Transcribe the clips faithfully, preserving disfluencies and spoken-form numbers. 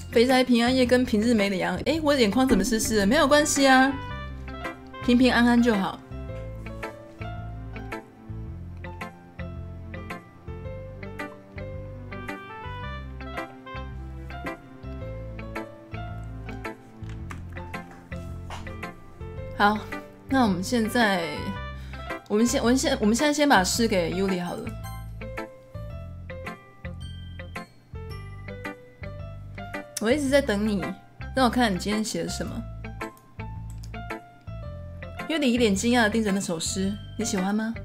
肥宅平安夜跟平日没两样。哎，我的眼眶怎么湿湿的？没有关系啊，平平安安就好。好，那我们现在，我们先，我们先，我们现在先把诗给 Yuli 好了。我一直在等你，让我看你今天写的什么。Yuli 一脸惊讶的盯着那首诗，你喜欢吗？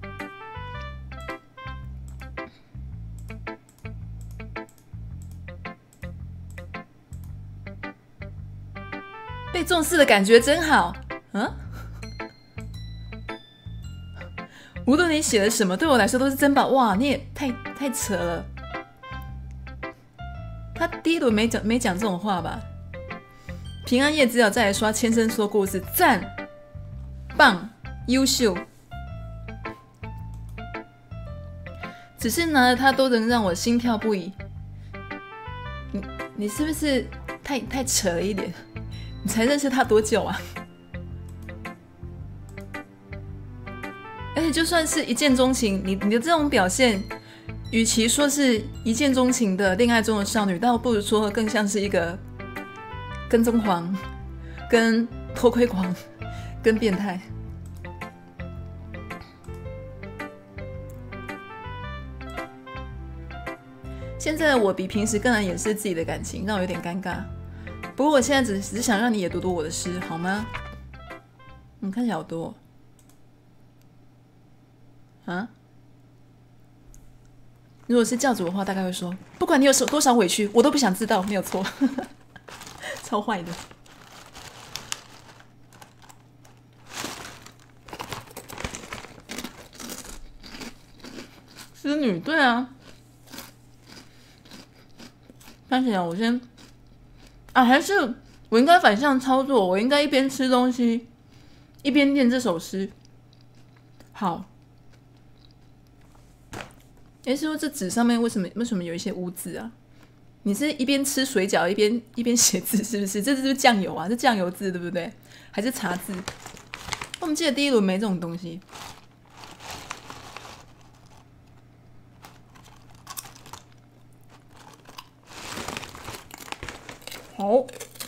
被重视的感觉真好。嗯，无论你写的什么，对我来说都是珍宝。哇，你也太太扯了。他第一轮没讲没讲这种话吧？平安夜只有再来刷千声说故事，赞，棒，优秀。只是拿了它都能让我心跳不已。你你是不是太太扯了一点？你才认识他多久啊？而且就算是一见钟情，你你的这种表现，与其说是一见钟情的恋爱中的少女，倒不如说更像是一个跟踪狂、跟偷窥狂、跟变态。现在的我比平时更难掩饰自己的感情，让我有点尴尬。不过我现在只只是想让你也读读我的诗，好吗？你看起来好多啊！如果是教主的话，大概会说：不管你有多少委屈，我都不想知道，没有错。超坏的。织女，对啊。看起来我先啊，还是我应该反向操作，我应该一边吃东西一边念这首诗。好。哎，是说这纸上面为什么为什么有一些污渍啊？你是一边吃水饺一边一边写字是不是？这是不是酱油啊？是酱油字对不对？还是茶字？我们记得第一轮没这种东西。好，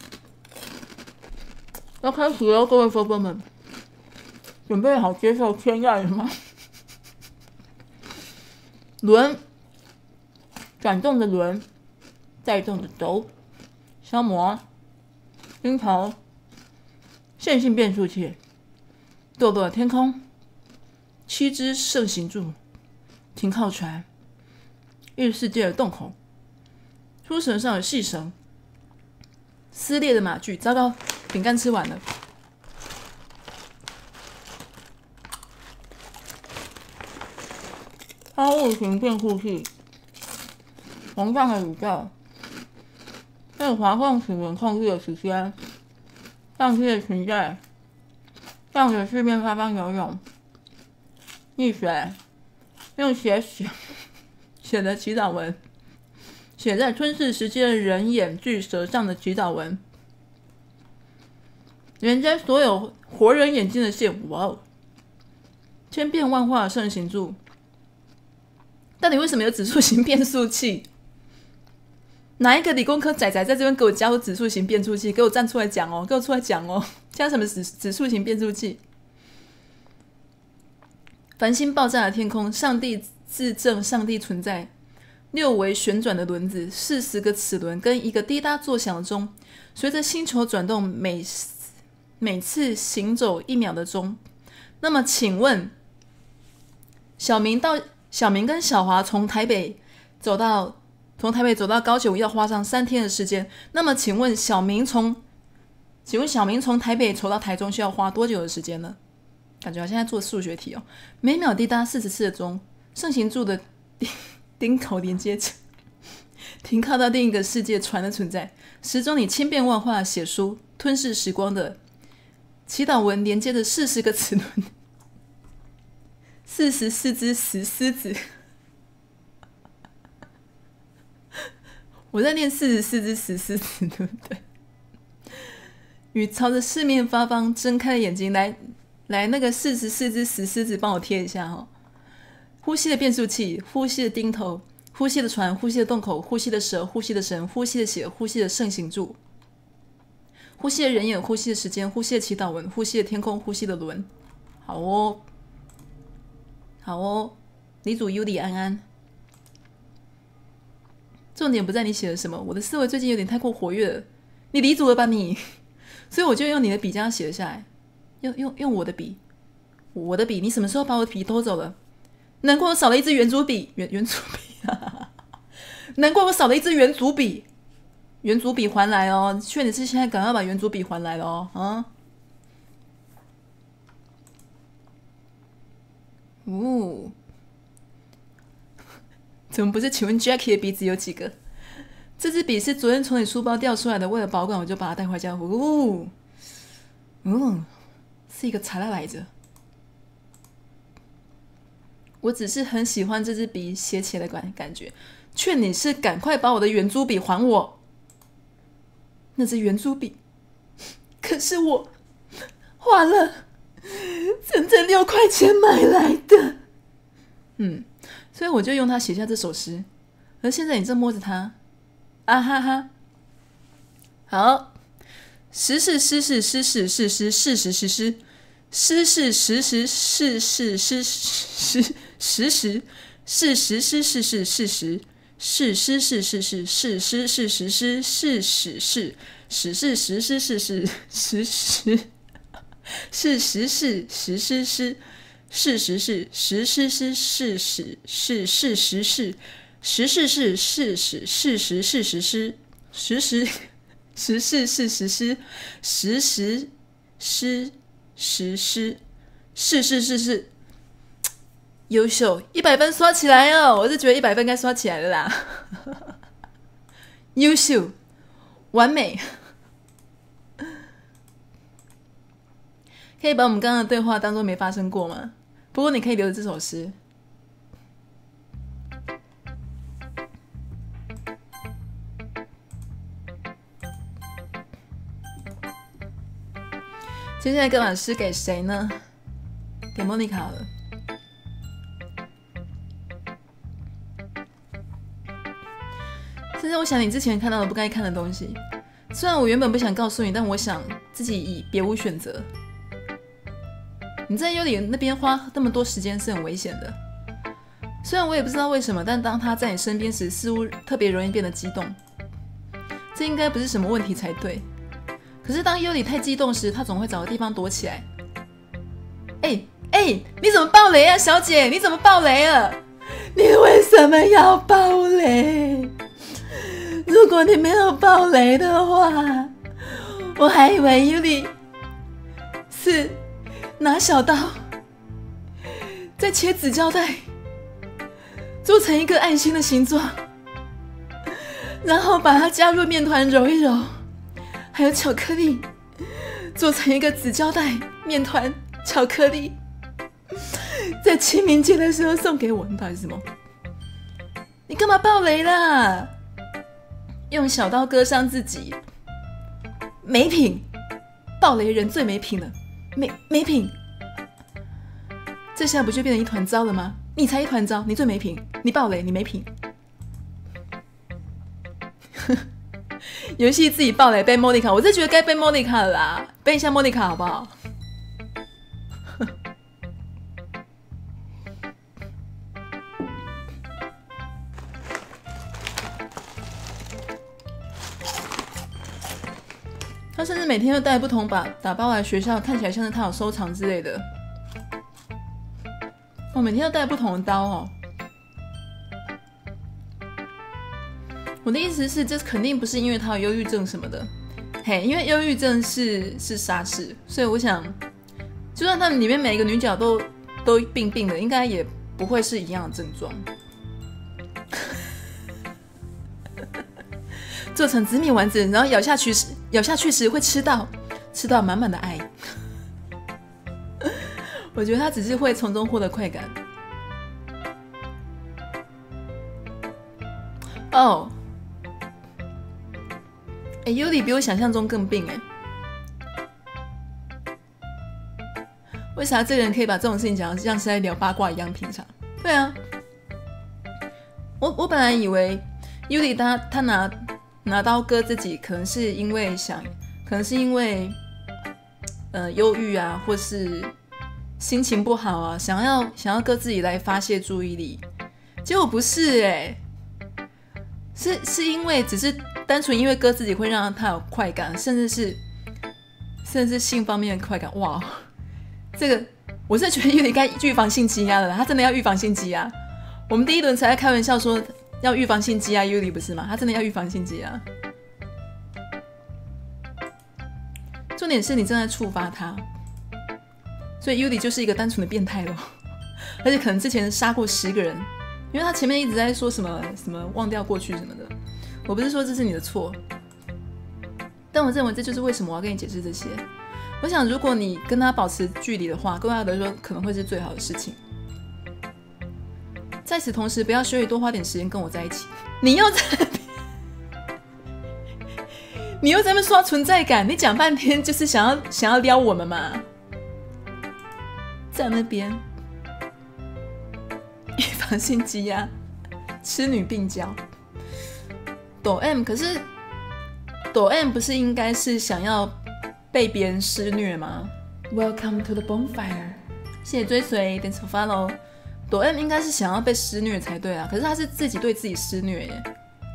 要开始了，各位粉粉们，准备好接受天籁了吗？轮，转动的轮，带动的轴，消磨，樱桃，线性变速器，堕落的天空，七只圣行柱，停靠船，异世界的洞口，出绳上的细绳。撕裂的马具，糟糕，饼干吃完了。抛物型变速器，膨胀的宇宙，被滑控齿轮控制的时间，上期的存在，向着四面八方游泳，溺水，用血写写的祈祷文。写在吞噬时间的人眼巨蛇上的祈祷文，连接所有活人眼睛的线，哇哦！千变万化的圣行柱，到底为什么有指数型变速器？哪一个理工科仔仔在这边给我加入指数型变速器？给我站出来讲哦！给我出来讲哦！加什么指指数型变速器？繁星爆炸的天空，上帝自证上帝存在。六维旋转的轮子，四十个齿轮跟一个滴答作响的钟，随着星球转动，每每次行走一秒的钟。那么，请问，小明到小明跟小华从台北走到从台北走到高雄要花上三天的时间。那么，请问小明从请问小明从台北走到台中需要花多久的时间呢？感觉好像在做数学题哦。每秒滴答四十次的钟，圣行柱的钉口连接着停靠到另一个世界船的存在，时钟里千变万化的写书，吞噬时光的祈祷文连接着四十个齿轮，四十四只石狮子。 我在念四十四只石狮子，对不对？与朝着四面八方睁开了眼睛，来来，那个四十四只石狮子帮我贴一下哈、哦。呼吸的变速器，呼吸的钉头，呼吸的船，呼吸的洞口，呼吸的蛇，呼吸的神，呼吸的血，呼吸的圣行柱，呼吸的人眼，呼吸的时间，呼吸的祈祷文，呼吸的天空，呼吸的轮。好哦，好哦，李主尤里安安。重点不在你写了什么，我的思维最近有点太过活跃了，你理组了吧你？所以我就用你的笔这样写了下来，用用用我的笔，我的笔，你什么时候把我的笔偷走了？难怪我少了一支圆珠笔，圆圆珠笔、啊，难怪我少了一支圆珠笔，圆珠笔还来哦！劝你是现在赶快把圆珠笔还来了哦，啊！哦，怎么不是？请问 Jackie 的鼻子有几个？这支笔是昨天从你书包掉出来的，为了保管我就把它带回家。哦，嗯，是一个材料来着。我只是很喜欢这支笔写起来的感觉，劝你是赶快把我的圆珠笔还我。那支圆珠笔，可是我花了整整六块钱买来的。嗯，所以我就用它写下这首诗。而现在你正摸着它，啊哈哈。好，时是诗是诗是是诗事实是诗诗是时时是是诗诗时时是时是是是事实是诗是是是是诗是实诗是史是史是实诗是是实时是实是实诗诗事实是实诗诗是史是事实是实事是事实事实是实诗实时实事是实诗实时诗实诗是是是是，优秀，一百分刷起来哦！我是觉得一百分该刷起来了啦，优秀，完美，可以把我们刚刚的对话当作没发生过吗？不过你可以留着这首诗。接下来该把诗给谁呢？给莫妮卡好了。这是我想你之前看到的不该看的东西。虽然我原本不想告诉你，但我想自己已别无选择。你在尤里那边花那么多时间是很危险的。虽然我也不知道为什么，但当他在你身边时，似乎特别容易变得激动。这应该不是什么问题才对。可是当尤里太激动时，他总会找个地方躲起来。哎哎，你怎么爆雷啊，小姐？你怎么爆雷了？你为什么要爆雷？如果你没有爆雷的话，我还以为尤里是拿小刀再切纸胶带，做成一个爱心的形状，然后把它加入面团揉一揉。还有巧克力，做成一个纸胶带、面团、巧克力，在清明节的时候送给我。你到底是什么？你干嘛爆雷啦？用小刀割伤自己，没品！爆雷人最没品了，没没品！这下不就变成一团糟了吗？你才一团糟，你最没品！你爆雷，你没品！游戏自己爆雷背莫妮卡，我是觉得该背莫妮卡了啦，背一下莫妮卡好不好？他甚至每天都带不同把打包来学校，看起来像是他有收藏之类的。我、哦、每天都带不同的刀哦。我的意思是，这肯定不是因为他有忧郁症什么的，嘿，因为忧郁症是是傻事，所以我想，就算他们里面每一个女角都都病病的，应该也不会是一样的症状。做成紫米丸子，然后咬下去时，咬下去时会吃到吃到满满的爱。我觉得他只是会从中获得快感。哦。 哎 ，Yuli 比我想象中更病哎、欸。为啥这个人可以把这种事情讲得像是在聊八卦一样平常？对啊，我我本来以为 Yuli 他他拿拿刀割自己，可能是因为想，可能是因为呃忧郁啊，或是心情不好啊，想要想要割自己来发泄注意力。结果不是哎、欸，是是因为只是单纯因为割自己会让他有快感，甚至是甚至是性方面的快感。哇！这个我是觉得有点该预防性积压了，他真的要预防性积压。我们第一轮才在开玩笑说要预防性积压 Yuli 不是吗？他真的要预防性积压。重点是你正在触发他，所以 Yuli 就是一个单纯的变态咯，而且可能之前杀过十个人，因为他前面一直在说什么什么忘掉过去什么的。我不是说这是你的错，但我认为这就是为什么我要跟你解释这些。我想，如果你跟他保持距离的话，对他来说可能会是最好的事情。在此同时，不要羞于多花点时间跟我在一起。你又在那边，你又在那边刷存在感，你讲半天就是想要想要撩我们嘛？在那边预防性积压，痴女病娇。抖 M 可是抖 M 不是应该是想要被别人施虐吗 ？Welcome to the bonfire， 谢谢追随 ，Thanks for follow。抖 M 应该是想要被施虐才对啊，可是他是自己对自己施虐耶。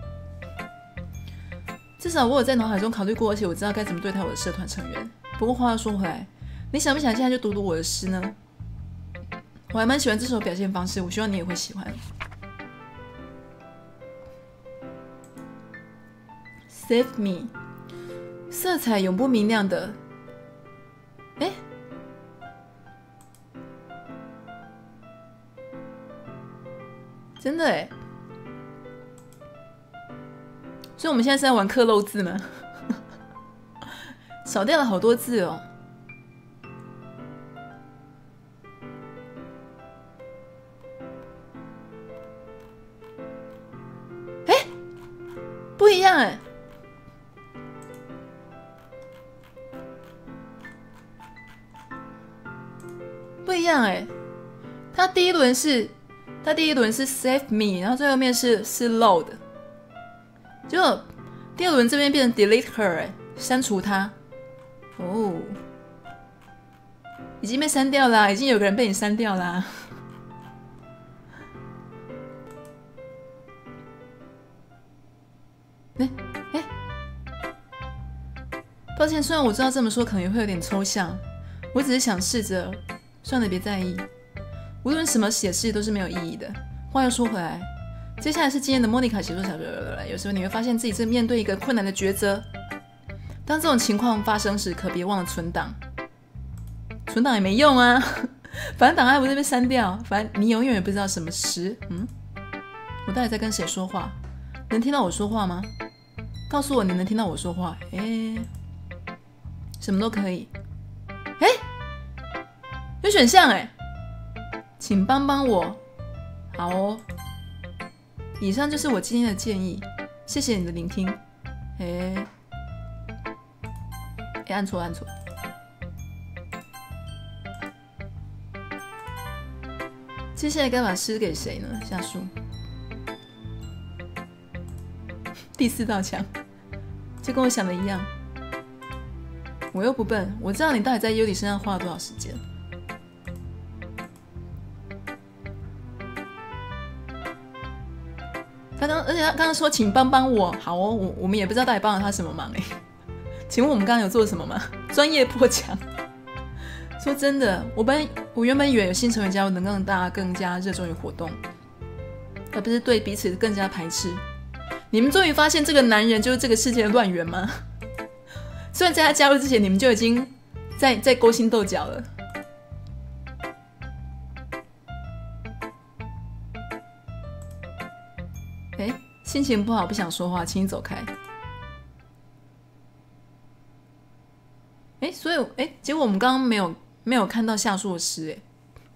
至少我有在脑海中考虑过，而且我知道该怎么对待我的社团成员。不过话又说回来，你想不想现在就读读我的诗呢？我还蛮喜欢这首表现方式，我希望你也会喜欢。Save me， 色彩永不明亮的，哎，真的哎，所以我们现在是在玩刻漏字吗？少掉了好多字哦。哎，不一样哎。不一样哎，他第一轮是，他第一轮是 save me， 然后最后面是是 load， 结果第二轮这边变成 delete her， 哎，删除他，哦，已经被删掉啦，已经有个人被你删掉啦。哎哎，抱歉，虽然我知道这么说可能也会有点抽象，我只是想试着。算了，别在意。无论什么写诗都是没有意义的。话又说回来，接下来是今天的莫妮卡写作小说。有时候你会发现自己正面对一个困难的抉择。当这种情况发生时，可别忘了存档。存档也没用啊，反正档案不是被删掉。反正你永远也不知道什么时。嗯，我到底在跟谁说话？能听到我说话吗？告诉我你能听到我说话。哎，什么都可以。哎。有选项哎，请帮帮我。好哦，以上就是我今天的建议，谢谢你的聆听。哎，哎，按错按错。接下来该把诗给谁呢？下树。第四道墙，就跟我想的一样。我又不笨，我知道你到底在Yuli身上花了多少时间。他刚，而且他刚刚说，请帮帮我。好哦，我我们也不知道到底帮了他什么忙哎。请问我们刚刚有做什么吗？专业破墙。说真的，我本我原本以为有新成员加入能让大家更加热衷于活动，而不是对彼此更加排斥。你们终于发现这个男人就是这个世界的乱源吗？虽然在他加入之前，你们就已经在在勾心斗角了。哎，心情不好，不想说话，请你走开。哎，所以哎，结果我们刚刚没有没有看到下述的诗哎。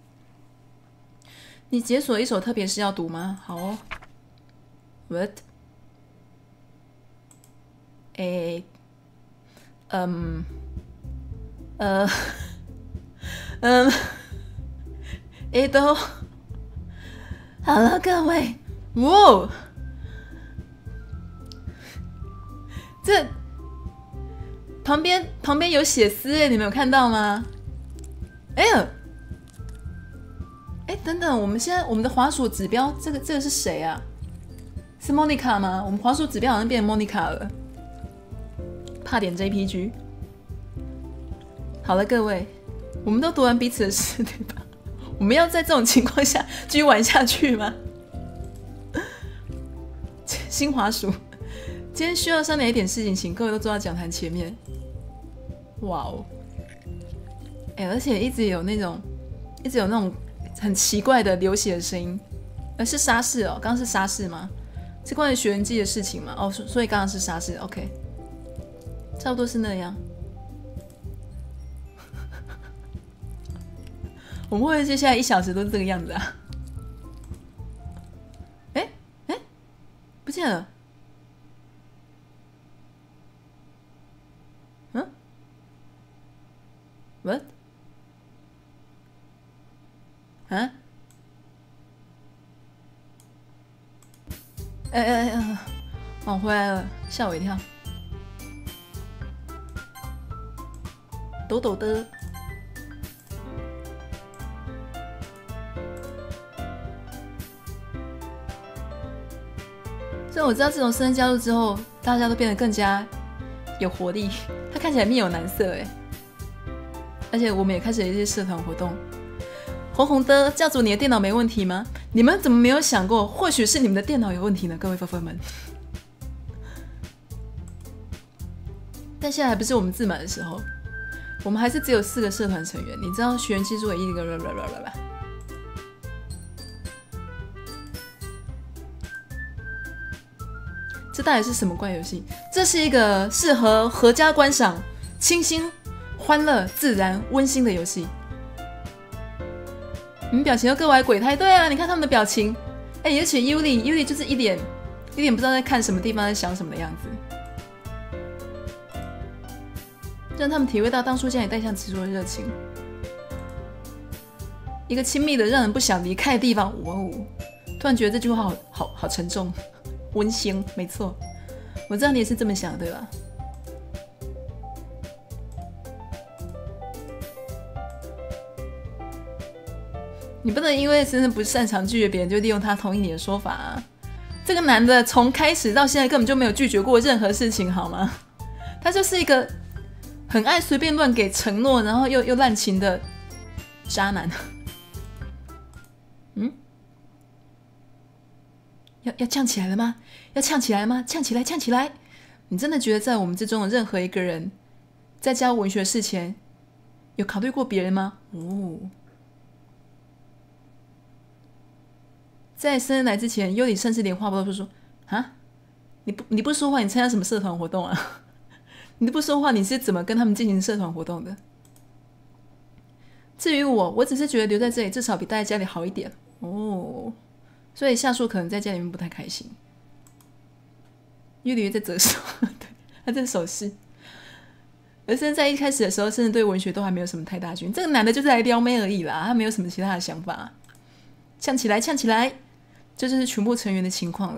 你解锁一首特别诗要读吗？好哦。What？ 诶，嗯，呃，嗯，诶都好了，各位，哇，这旁边旁边有血丝哎，你们有看到吗？哎呀，哎，等等，我们现在我们的滑鼠指标，这个这个是谁啊？是 Monica 吗？我们滑鼠指标好像变成 Monica 了。怕点 J P G。好了，各位，我们都读完彼此的诗，对吧？我们要在这种情况下继续玩下去吗？新滑鼠，今天需要商量一点事情，请各位都坐到讲坛前面。哇哦！哎，而且一直有那种，一直有那种很奇怪的流血的声音。呃，是沙士哦，刚刚是沙士吗？是关于学员记的事情吗？哦，所以刚刚是沙士 ，OK， 差不多是那样。我们会不会接下来一小时都是这个样子啊？哎哎，不见了。嗯 ？What？ 啊？哎哎哎！哦，回来了，吓我一跳。抖抖的。所以我知道，自从声加入之后，大家都变得更加有活力。它看起来面有难色哎，而且我们也开始了一些社团活动。红红的教主，你的电脑没问题吗？你们怎么没有想过，或许是你们的电脑有问题呢？各位粉粉们。但现在还不是我们自满的时候，我们还是只有四个社团成员。你知道学员技术也一个啦啦啦啦啦。这到底是什么怪游戏？这是一个适合合家观赏、清新、欢乐、自然、温馨的游戏。你们表情都各怀鬼胎，对啊，你看他们的表情，哎、欸，而且 Yuli Yuli 就是一脸一脸不知道在看什么地方，在想什么的样子，让他们体会到当初家里带向执着的热情，一个亲密的让人不想离开的地方。哇哦！突然觉得这句话好好好沉重。温馨，没错，我知道你也是这么想，对吧？你不能因为真的不擅长拒绝别人，就利用他同意你的说法啊！这个男的从开始到现在根本就没有拒绝过任何事情，好吗？他就是一个很爱随便乱给承诺，然后又又滥情的渣男。嗯？要要呛起来了吗？要呛起来吗？呛起来，呛起来！你真的觉得在我们之中的任何一个人，在教文学事前，有考虑过别人吗？哦，在生日来之前，优里甚至连话都不说啊！你不你不说话，你参加什么社团活动啊？你都不说话，你是怎么跟他们进行社团活动的？至于我，我只是觉得留在这里至少比待在家里好一点哦。所以夏树可能在家里面不太开心。玉里在折手，对，他在手势。而甚至在一开始的时候，甚至对文学都还没有什么太大兴趣。这个男的就是来撩妹而已啦，他没有什么其他的想法。呛起来，呛起来，这就是全部成员的情况了。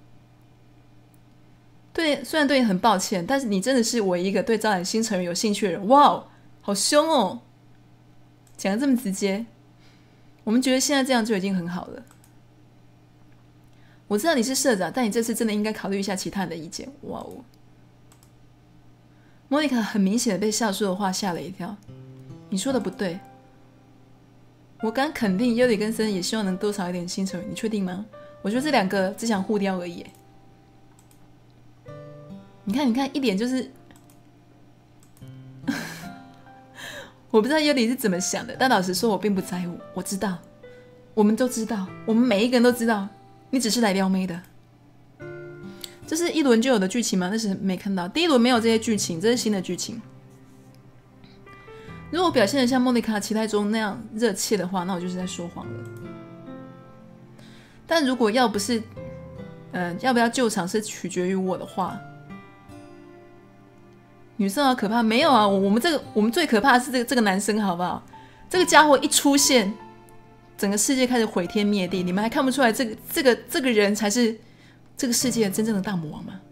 对，虽然对你很抱歉，但是你真的是唯一一个对招揽新成员有兴趣的人。哇，好凶哦！讲得这么直接，我们觉得现在这样就已经很好了。我知道你是社长，但你这次真的应该考虑一下其他人的意见。哇哦！莫妮卡很明显的被夏树的话吓了一跳。你说的不对，我敢肯定尤里跟森也希望能多少一点新成员，你确定吗？我觉得这两个只想互刁而已。你看，你看，一脸就是我不知道尤里是怎么想的，但老实说，我并不在乎。我知道，我们都知道，我们每一个人都知道。你只是来撩妹的，这是一轮就有的剧情吗？那是没看到，第一轮没有这些剧情，这是新的剧情。如果表现得像莫妮卡期待中那样热切的话，那我就是在说谎了。但如果要不是，嗯、呃，要不要救场是取决于我的话， 女生好可怕？没有啊，我们这个我们最可怕的是这个这个男生，好不好？这个家伙一出现，整个世界开始毁天灭地，你们还看不出来这个这个这个人才是这个世界真正的大魔王吗？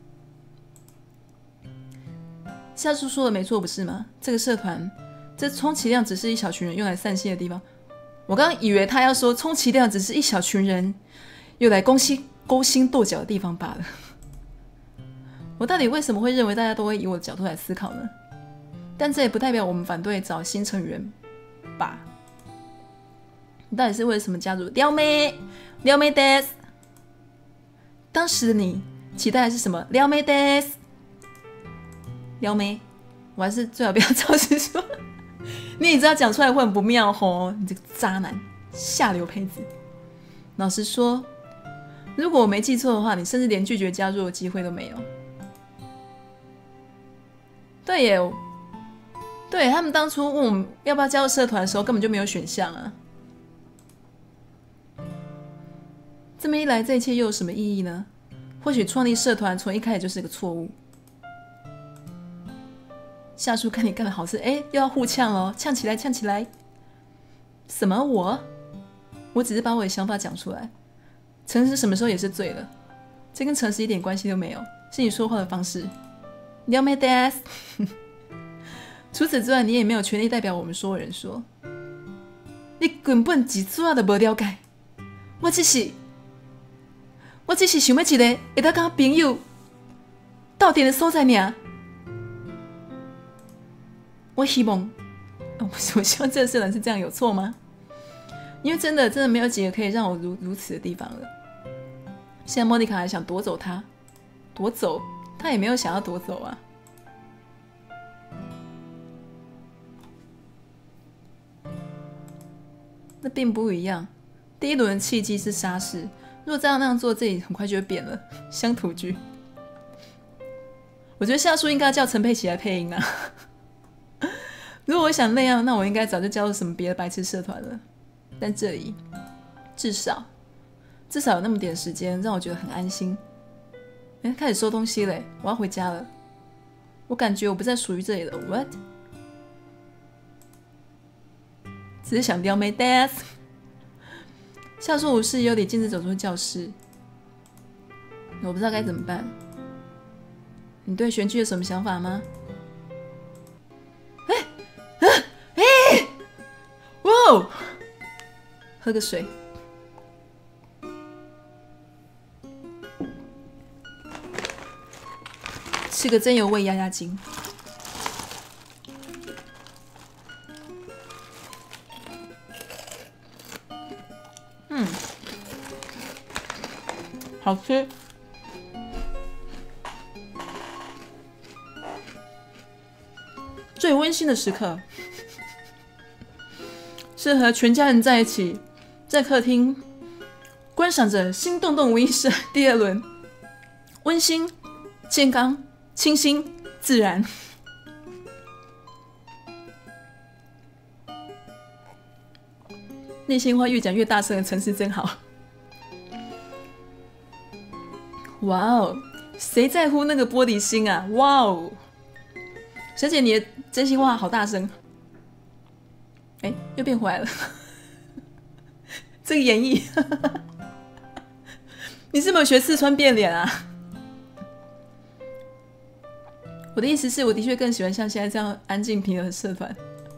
夏叔说的没错，不是吗？这个社团，这充其量只是一小群人用来散心的地方。我刚刚以为他要说，充其量只是一小群人用来勾心勾心斗角的地方罢了。我到底为什么会认为大家都会以我的角度来思考呢？但这也不代表我们反对找新成员吧？你到底是为了什么加入？撩妹，撩妹 des。当时的你期待的是什么？撩妹 des。撩妹，我还是最好不要照实说。你也知道讲出来会很不妙吼，你这个渣男，下流胚子。老实说，如果我没记错的话，你甚至连拒绝加入的机会都没有。对耶，对他们当初问我们要不要加入社团的时候，根本就没有选项啊。这么一来，这一切又有什么意义呢？或许创立社团从一开始就是个错误。夏叔看你干得好事，哎，又要互呛了，呛起来，呛起来！什么我？我只是把我的想法讲出来。诚实什么时候也是醉了？这跟诚实一点关系都没有，是你说话的方式。撩妹 des。除此之外，你也没有权利代表我们所有人说。你根本一丝仔都无了解。我只是，我只是想要一个会当交朋友、到点的所在尔。我希望，哦、我希望这个社团是这样，有错吗？因为真的真的没有几个可以让我 如, 如此的地方了。现在莫妮卡还想夺走他，夺走他也没有想要夺走啊。那并不一样。第一轮契机是沙士，如果这样那样做，这里很快就会变了。乡土剧，我觉得夏叔应该叫陈佩琪来配音啊。如果我想那样，那我应该早就加入什么别的白痴社团了。但这里至少至少有那么点时间，让我觉得很安心。哎，开始收东西嘞，我要回家了。我感觉我不再属于这里了。What？ 只是想撩妹 des。夏叔无事有点径直走出教室，我不知道该怎么办。你对选剧有什么想法吗？哇！喝个水。吃个真油味压压惊。嗯，好吃。最温馨的时刻。是和全家人在一起，在客厅观赏着心动动无意识第二轮，温馨、健康、清新、自然。内心话越讲越大声的城市真好。哇哦，谁在乎那个玻璃心啊？哇哦，小姐你的真心话好大声。哎，又变回来了。这个演绎，你是没有学四川变脸啊？我的意思是，我的确更喜欢像现在这样安静平和的社团。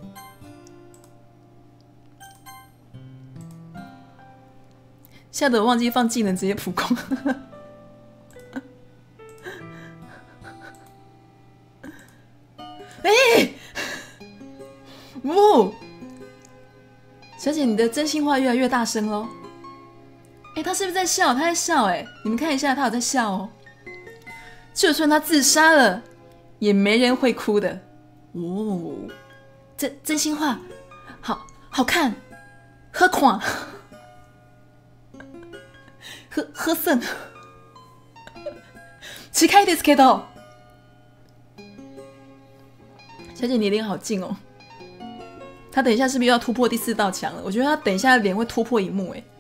吓得我忘记放技能，直接普攻。哎，哦！小姐，你的真心话越来越大声喽！哎，他是不是在笑？他在笑哎！你们看一下，他有在笑哦。就算他自杀了，也没人会哭的。哦，真真心话，好好看，喝狂，喝喝剩。近いですけど。小姐，你脸好近哦。他等一下是不是又要突破第四道墙了？我觉得他等一下脸会突破荧幕，哎，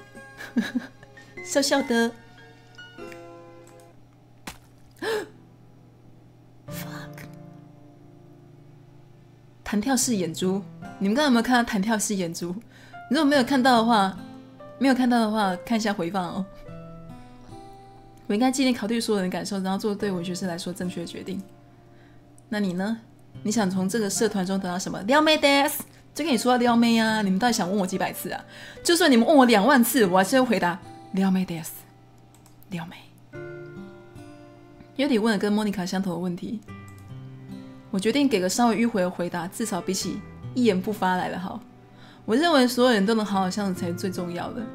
笑笑的。fuck， 弹跳式眼珠，你们刚刚有没有看到弹跳式眼珠？如果没有看到的话，没有看到的话，看一下回放哦。我应该尽力考虑所有人的感受，然后做对文学社来说正确的决定。那你呢？你想从这个社团中得到什么？撩妹 des， 就跟你说要撩妹啊！你们到底想问我几百次啊？就算你们问我两万次，我还是会回答撩妹 des， 撩妹。尤里问了跟莫妮卡相同的问题，我决定给个稍微迂回的回答，至少比起一言不发来的好。我认为所有人都能好好相处才是最重要的。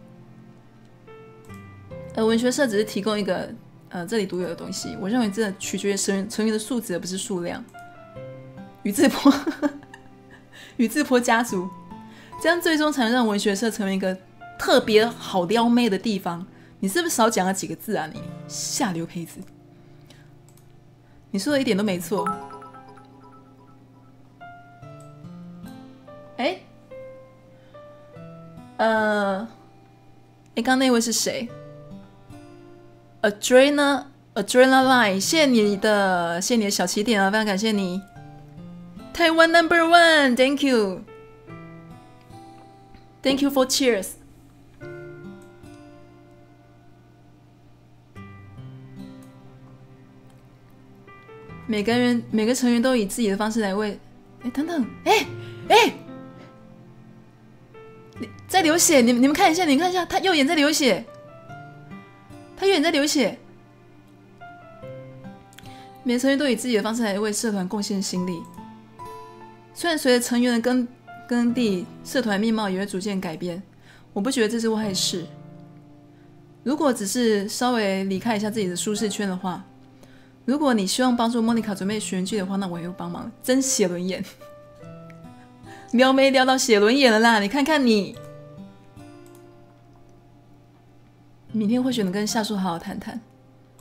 而文学社只是提供一个呃这里独有的东西，我认为这取决于成员成员的素质而不是数量。宇智波宇智波家族，这样最终才能让文学社成为一个特别好撩妹的地方。你是不是少讲了几个字啊？你下流胚子！你说的一点都没错。哎，呃，哎，刚那位是谁 ？Adrena Adrenaline， 谢谢你的，谢谢你的小起点啊，非常感谢你。台湾 Number One， Thank you，Thank you for cheers。每个人每个成员都以自己的方式来为，哎，等等，哎哎，在流血，你们你们看一下，你们看一下，他右眼在流血，他右眼在流血。每个成员都以自己的方式来为社团贡献心力。虽然随着成员的更更替，社团面貌也会逐渐改变，我不觉得这是坏事。如果只是稍微离开一下自己的舒适圈的话，如果你希望帮助莫妮卡准备学员剧的话，那我也会帮忙。真写轮眼，撩妹撩到写轮眼了啦！你看看你，明天或许能跟夏树好好谈谈。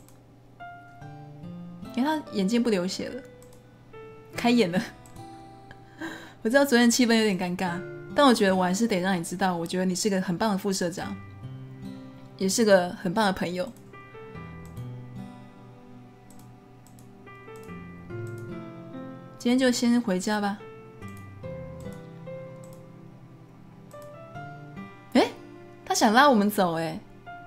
因为他眼睛不流血了，开眼了。我知道昨天气氛有点尴尬，但我觉得我还是得让你知道，我觉得你是个很棒的副社长，也是个很棒的朋友。今天就先回家吧。哎，他想拉我们走哎，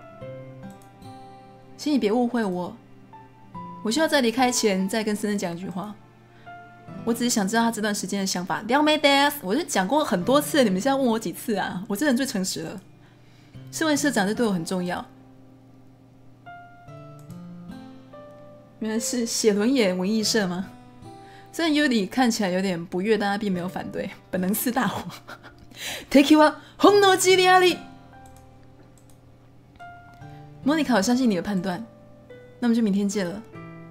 请你别误会我，我需要在离开前再跟森森讲一句话。我只是想知道他这段时间的想法。撩妹 des， 我就讲过很多次，你们现在问我几次啊？我这人最诚实了。身为社长，这对我很重要。原来是写轮眼文艺社吗？虽然 Yuri 看起来有点不悦，但他并没有反对，本能寺大火。敵は本能寺にあり。莫妮卡，我相信你的判断，那么就明天见了。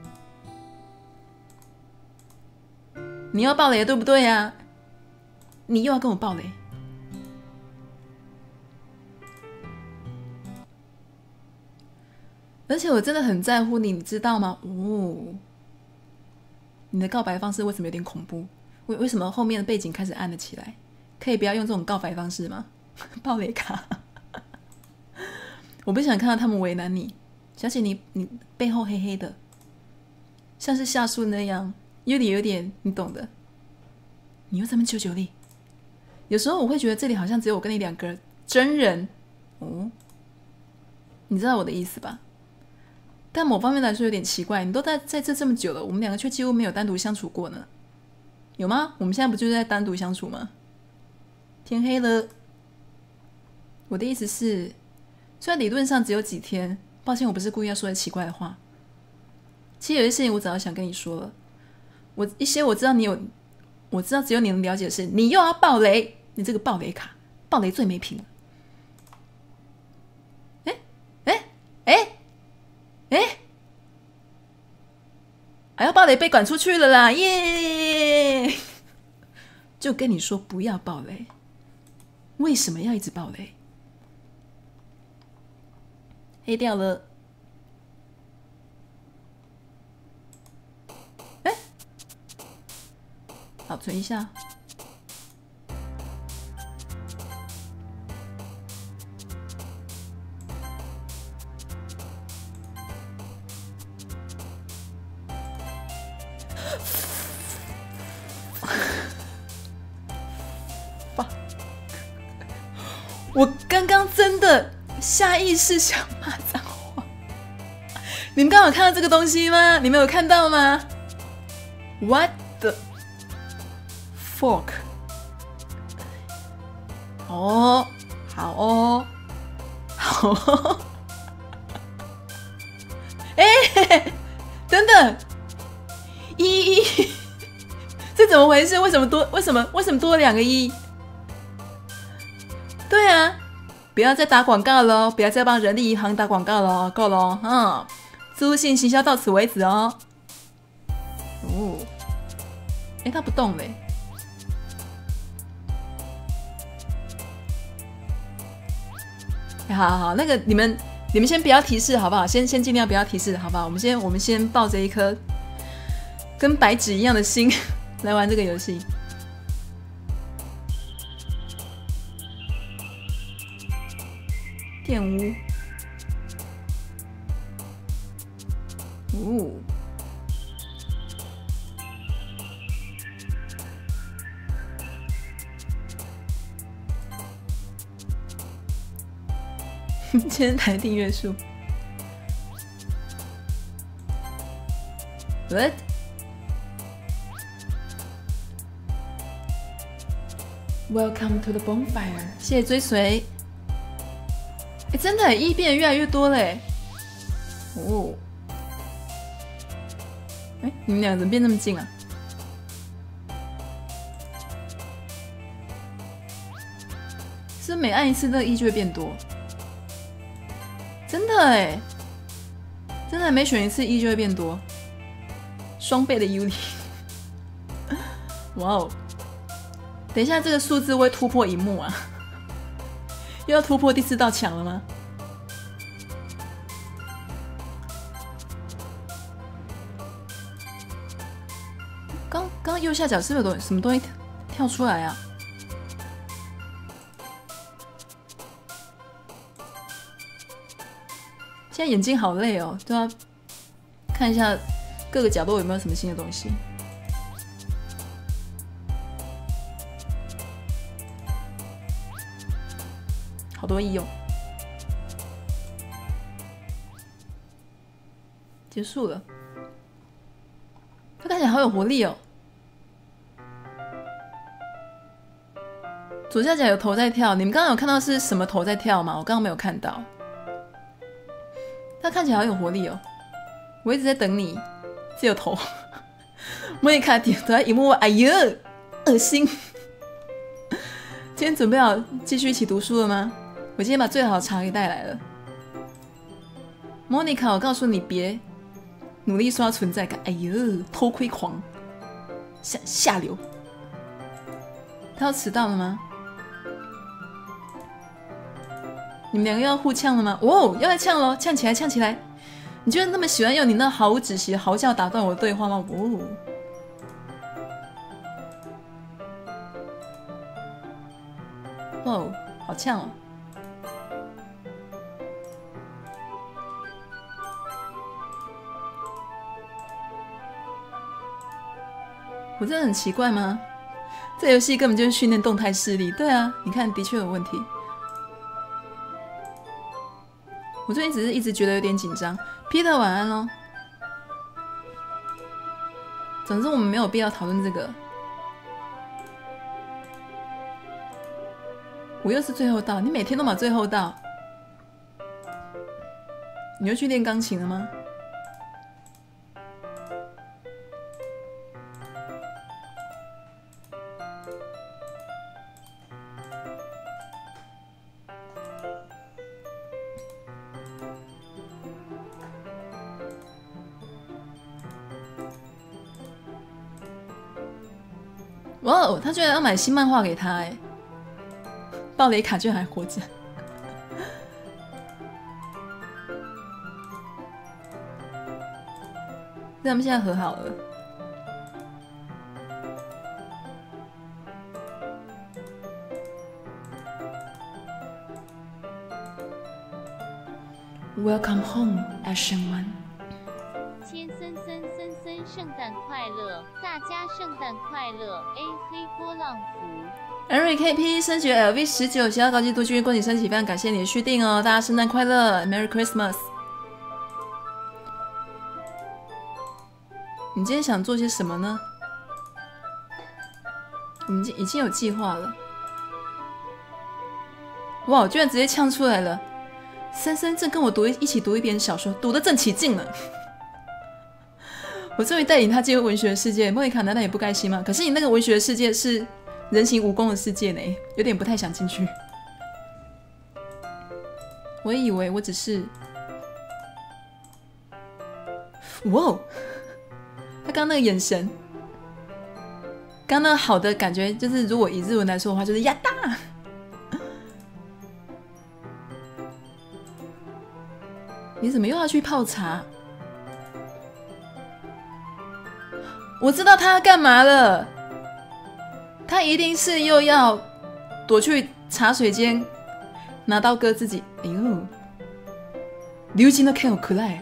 你要爆雷对不对呀、啊？你又要跟我爆雷。而且我真的很在乎你，你知道吗？哦，你的告白方式为什么有点恐怖？为为什么后面的背景开始暗了起来？可以不要用这种告白方式吗？爆雷卡，我不想看到他们为难你，而且你你背后黑黑的，像是夏树那样。有点有点，你懂的。你又这么求求力，有时候我会觉得这里好像只有我跟你两个真人哦，你知道我的意思吧？但某方面来说有点奇怪，你都在在这这么久了，我们两个却几乎没有单独相处过呢，有吗？我们现在不就是在单独相处吗？天黑了，我的意思是，虽然理论上只有几天，抱歉，我不是故意要说的奇怪的话。其实有些事情我早就想跟你说了。我一些我知道你有，我知道只有你能了解的事，你又要爆雷，你这个爆雷卡，爆雷最没品了。哎哎哎哎，还要爆雷被赶出去了啦！耶！就跟你说不要爆雷，为什么要一直爆雷？黑掉了。保存一下。 我刚刚真的下意识想骂脏话。你们刚好看到这个东西吗？你们有看到吗 ？What the fork？ 哦，好哦，好哦。哎、欸，等等，一一，这怎么回事？为什么多？为什么？为什么多了两个一？对啊，不要再打广告喽！不要再帮人力银行打广告喽，够喽！嗯，自信行销到此为止哦。哦，哎，他不动嘞。好好好，那个你们你们先不要提示好不好？先先尽量不要提示好不好？我们先我们先抱着一颗跟白纸一样的心来玩这个游戏。玷污，哦，千台订阅数 ，What？ Welcome to the bonfire， 谢谢追随。哎，真的，一变得越来越多嘞！哦，哎，你们俩怎么变那么近啊？是不是每按一次，那个一就会变多？真的哎，真的每选一次一就会变多，双倍的 U 力。哇哦！等一下，这个数字会突破萤幕啊！又要突破第四道墙了吗？刚刚右下角是不是有什么东西跳出来啊？现在眼睛好累哦，都要看一下各个角落有没有什么新的东西。好多义用，结束了。它看起来好有活力哦。左下角有头在跳，你们刚刚有看到是什么头在跳吗？我刚刚没有看到。它看起来好有活力哦。我一直在等你，只有头。莫妮卡点躲在荧幕外，哎呀，恶心！今天准备好继续一起读书了吗？我今天把最好的茶给带来了。莫妮卡，我告诉你，别努力刷存在感。哎呦，偷窥狂，下下流。他要迟到了吗？你们两个要互呛了吗？哦，要来呛咯，呛起来，呛起来！你居然那么喜欢用你那毫无止息的嚎叫打断我的对话吗？哦。哦，好呛哦！我真的很奇怪吗？这游戏根本就是训练动态视力。对啊，你看，的确有问题。我最近只是一直觉得有点紧张。Peter 晚安咯。总之，我们没有必要讨论这个。我又是最后到，你每天都把最后到，你又去练钢琴了吗？哇哦，他居然要买新漫画给他哎！鲍雷卡居然还活着，那他们现在和好了。Welcome home, Action One。 千森森森森，圣诞快乐！大家圣诞快乐！A 黑波浪符。 Henry K P 升级 L V 十九，其他高级读君，恭喜升级，非常感谢你的续订哦！大家圣诞快乐 ，Merry Christmas！ 你今天想做些什么呢？我们已经有计划了。哇，居然直接呛出来了！森森正跟我读一起读一篇小说，读得正起劲了。我终于带领他进入文学的世界，莫妮卡难道也不开心吗？可是你那个文学的世界是人形蜈蚣的世界呢，有点不太想进去。我以为我只是……哇哦！他刚刚那个眼神，刚刚那个好的感觉，就是如果以日文来说的话，就是呀哒。你怎么又要去泡茶？我知道他要干嘛了，他一定是又要躲去茶水间拿刀割自己。哎呦，流金的看好可爱。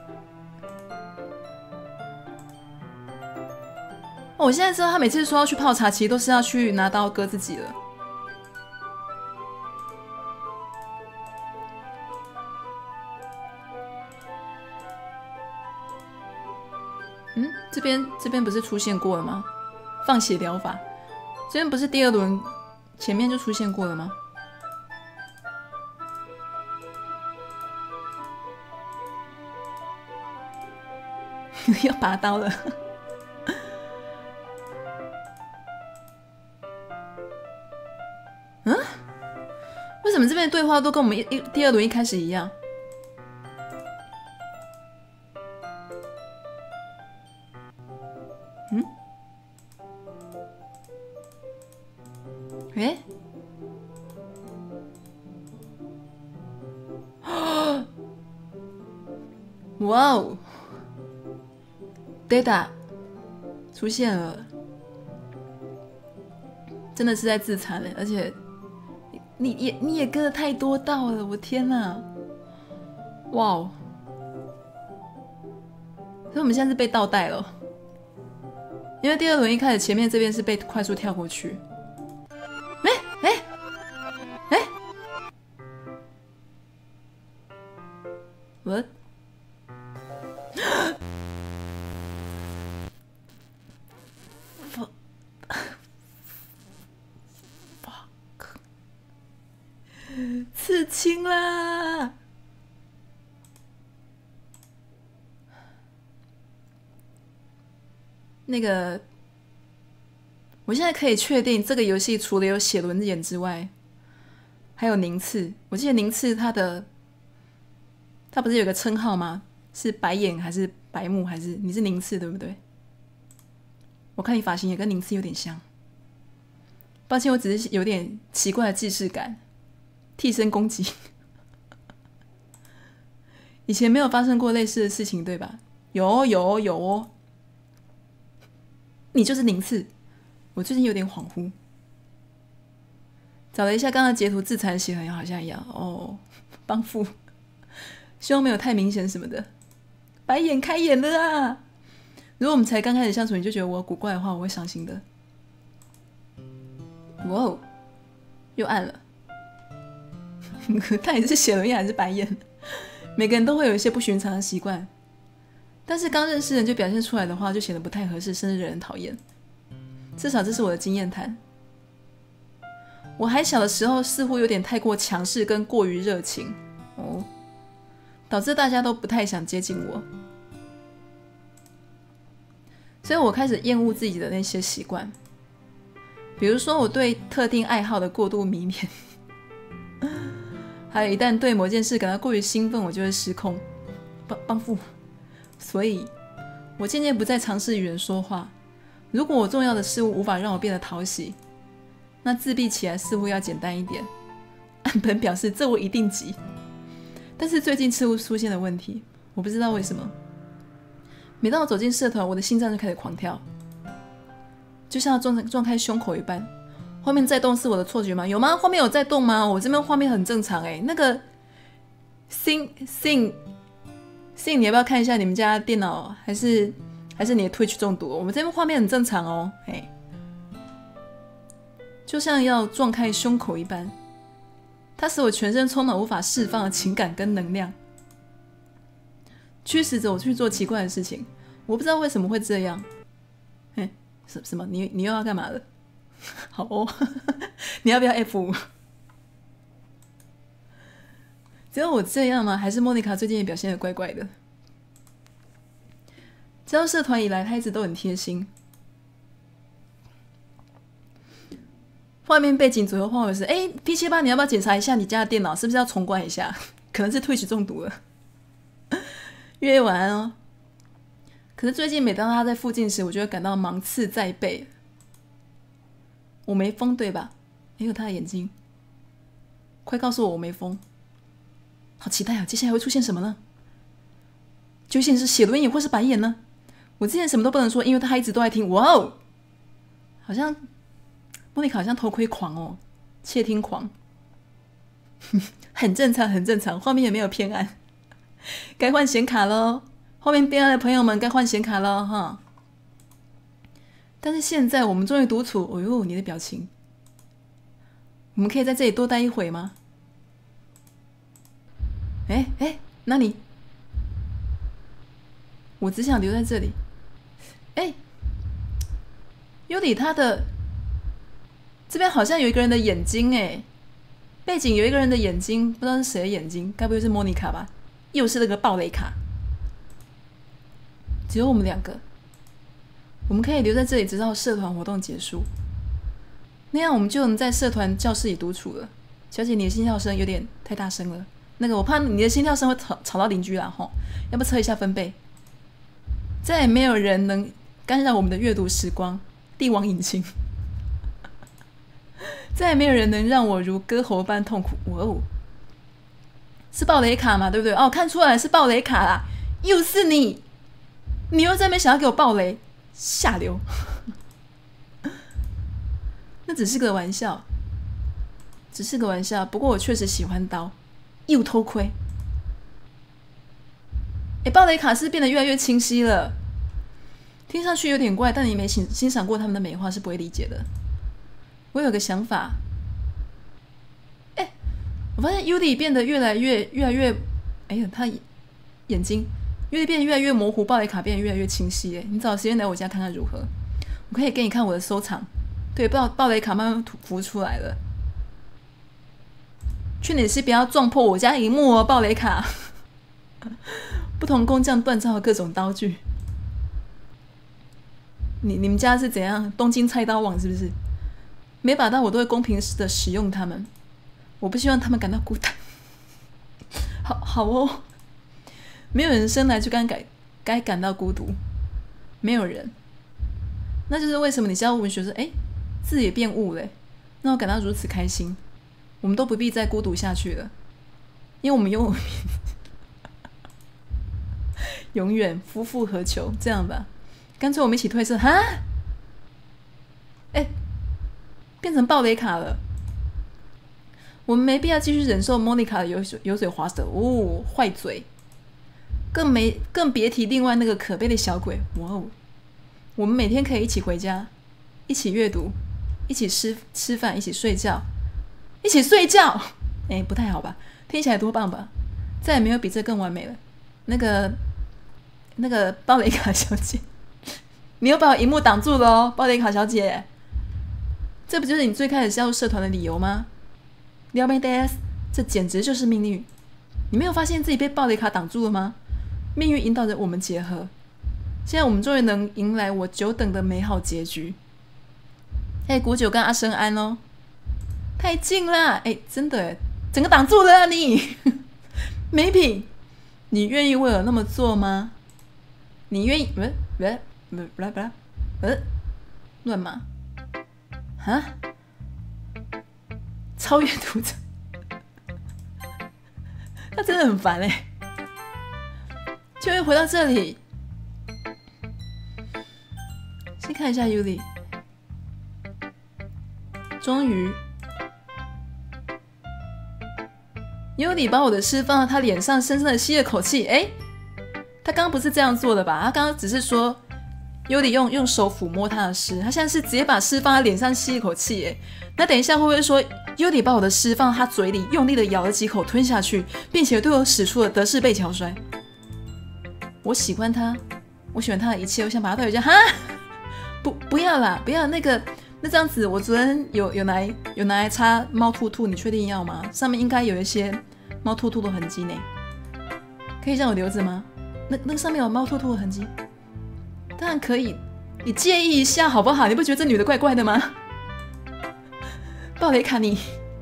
哦，我现在知道他每次说要去泡茶，其实都是要去拿刀割自己了。嗯，这边这边不是出现过了吗？放血疗法，这边不是第二轮前面就出现过了吗？要拔刀了。嗯？为什么这边的对话都跟我们一一第二轮一开始一样？嗯？诶？哇哦 ，Data 出现了，真的是在自残了，而且你也你也割了太多道了，我天哪！哇哦，所以我们现在是被倒带了。因为第二轮一开始前面这边是被快速跳过去，哎哎哎，我，fuck， 刺青啦！那个，我现在可以确定，这个游戏除了有写轮眼之外，还有宁次。我记得宁次他的，他不是有个称号吗？是白眼还是白目还是？你是宁次对不对？我看你发型也跟宁次有点像。抱歉，我只是有点奇怪的既视感，替身攻击。以前没有发生过类似的事情，对吧？有有有哦。你就是宁次，我最近有点恍惚。找了一下刚刚截图，自残血痕好像一样哦。帮扶，希望没有太明显什么的。白眼开眼了啊！如果我们才刚开始相处，你就觉得我古怪的话，我会伤心的。哇哦，又暗了。他也是血轮眼还是白眼？每个人都会有一些不寻常的习惯。但是刚认识人就表现出来的话，就显得不太合适，甚至惹人讨厌。至少这是我的经验谈。我还小的时候，似乎有点太过强势跟过于热情哦，导致大家都不太想接近我。所以我开始厌恶自己的那些习惯，比如说我对特定爱好的过度迷恋，还有一旦对某件事感到过于兴奋，我就会失控。帮帮扶。所以我渐渐不再尝试与人说话。如果我重要的事物无法让我变得讨喜，那自闭起来似乎要简单一点。岸本表示这我一定急。但是最近似乎出现了问题，我不知道为什么。每当我走进社团，我的心脏就开始狂跳，就像要撞撞开胸口一般。画面在动是我的错觉吗？有吗？画面有在动吗？我这边画面很正常哎。那个 Sing Sing Sing， 你要不要看一下你们家电脑还是还是你的 Twitch 中毒？我们这边画面很正常哦。嘿， 就像要撞开胸口一般。它使我全身充满无法释放的情感跟能量，驱使着我去做奇怪的事情。我不知道为什么会这样。哎，什什么？你你又要干嘛了？好哦，你要不要 F 五？只有我这样吗？还是莫妮卡最近也表现得怪怪的？加入社团以来，她一直都很贴心。画面背景左右晃回时，哎 ，P 七八，你要不要检查一下你家的电脑是不是要重关一下？可能是 Twitch 中毒了。月月晚安哦。可是最近每当他在附近时，我就会感到芒刺在背。我没疯对吧？没有他的眼睛，快告诉我我没疯。好期待啊！接下来会出现什么呢？究竟是写轮眼或是白眼呢？我之前什么都不能说，因为他一直都在听。哇哦，好像莫妮卡好像偷窥狂哦，窃听狂，很正常，很正常。画面也没有偏暗，该换显卡咯。画面变暗的朋友们该换显卡了哈。但是现在我们终于独处。哦呦，你的表情，我们可以在这里多待一会吗？哎哎，那你，我只想留在这里。哎，尤里他的这边好像有一个人的眼睛哎，背景有一个人的眼睛，不知道是谁的眼睛，该不会是莫妮卡吧？又是那个暴雷卡。只有我们两个，我们可以留在这里直到社团活动结束，那样我们就能在社团教室里独处了。小姐，你的心跳声有点太大声了，那个我怕你的心跳声会吵吵到邻居啦吼，要不测一下分贝？再也没有人能干扰我们的阅读时光，帝王引擎。再也没有人能让我如割喉般痛苦。哇哦，是暴雷卡嘛，对不对？哦，看出来是暴雷卡啦，又是你，你又在那边想要给我暴雷，下流。那只是个玩笑，只是个玩笑。不过我确实喜欢刀，又偷窥。哎，暴雷卡是变得越来越清晰了，听上去有点怪，但你没欣欣赏过他们的美化是不会理解的。我有个想法，哎，我发现 Yuli 变得越来越越来越，哎呀，他眼睛 Yuli 变得越来越模糊，暴雷卡变得越来越清晰。哎，你找时间来我家看看如何？我可以给你看我的收藏。对，暴暴雷卡慢慢浮出来了。劝你是不要撞破我家荧幕哦，暴雷卡。不同工匠锻造的各种刀具。你你们家是怎样？东京菜刀网是不是？每把刀我都会公平的使用它们，我不希望他们感到孤单。好好哦，没有人生来就该该该感到孤独，没有人。那就是为什么你教文学说，哎，字也变物了，让我感到如此开心。我们都不必再孤独下去了，因为我们永远永远夫复何求？这样吧，干脆我们一起褪色哈。哎，变成暴雷卡了，我们没必要继续忍受莫妮卡的油水油水滑舌，哦，坏嘴，更没更别提另外那个可悲的小鬼，哇哦！我们每天可以一起回家，一起阅读，一起吃吃饭，一起睡觉，一起睡觉。哎，不太好吧？听起来多棒吧？再也没有比这更完美了。那个那个暴雷卡小姐，你又把我荧幕挡住了哦，暴雷卡小姐。这不就是你最开始加入社团的理由吗？撩妹 D S， 这简直就是命运。你没有发现自己被暴雷卡挡住了吗？命运引导着我们结合，现在我们终于能迎来我久等的美好结局。哎，古九跟阿生安哦，太近啦！哎，真的哎，整个挡住了啊你！没品，你愿意为了那么做吗？你愿意？不不不不不不，乱码。啊！超越读者，他真的很烦哎、欸！就会回到这里，先看一下 Yuli， 终于 Yuli 把我的诗放到他脸上，深深的吸了口气。哎，他刚刚不是这样做的吧？他刚刚只是说优里用用手抚摸他的诗，他现在是直接把诗放在脸上吸一口气，哎，那等一下会不会说优里把我的诗放到他嘴里，用力的咬了几口吞下去，并且对我使出了德式背桥摔？我喜欢他，我喜欢他的一切，我想把他带回家。哈，不不要啦，不要那个。那这样子，我昨天有有拿来有拿来擦猫兔兔，你确定要吗？上面应该有一些猫兔兔的痕迹呢，可以让我留着吗？那那上面有猫兔兔的痕迹，当然可以，你介意一下好不好？你不觉得这女的怪怪的吗？鲍雷卡你，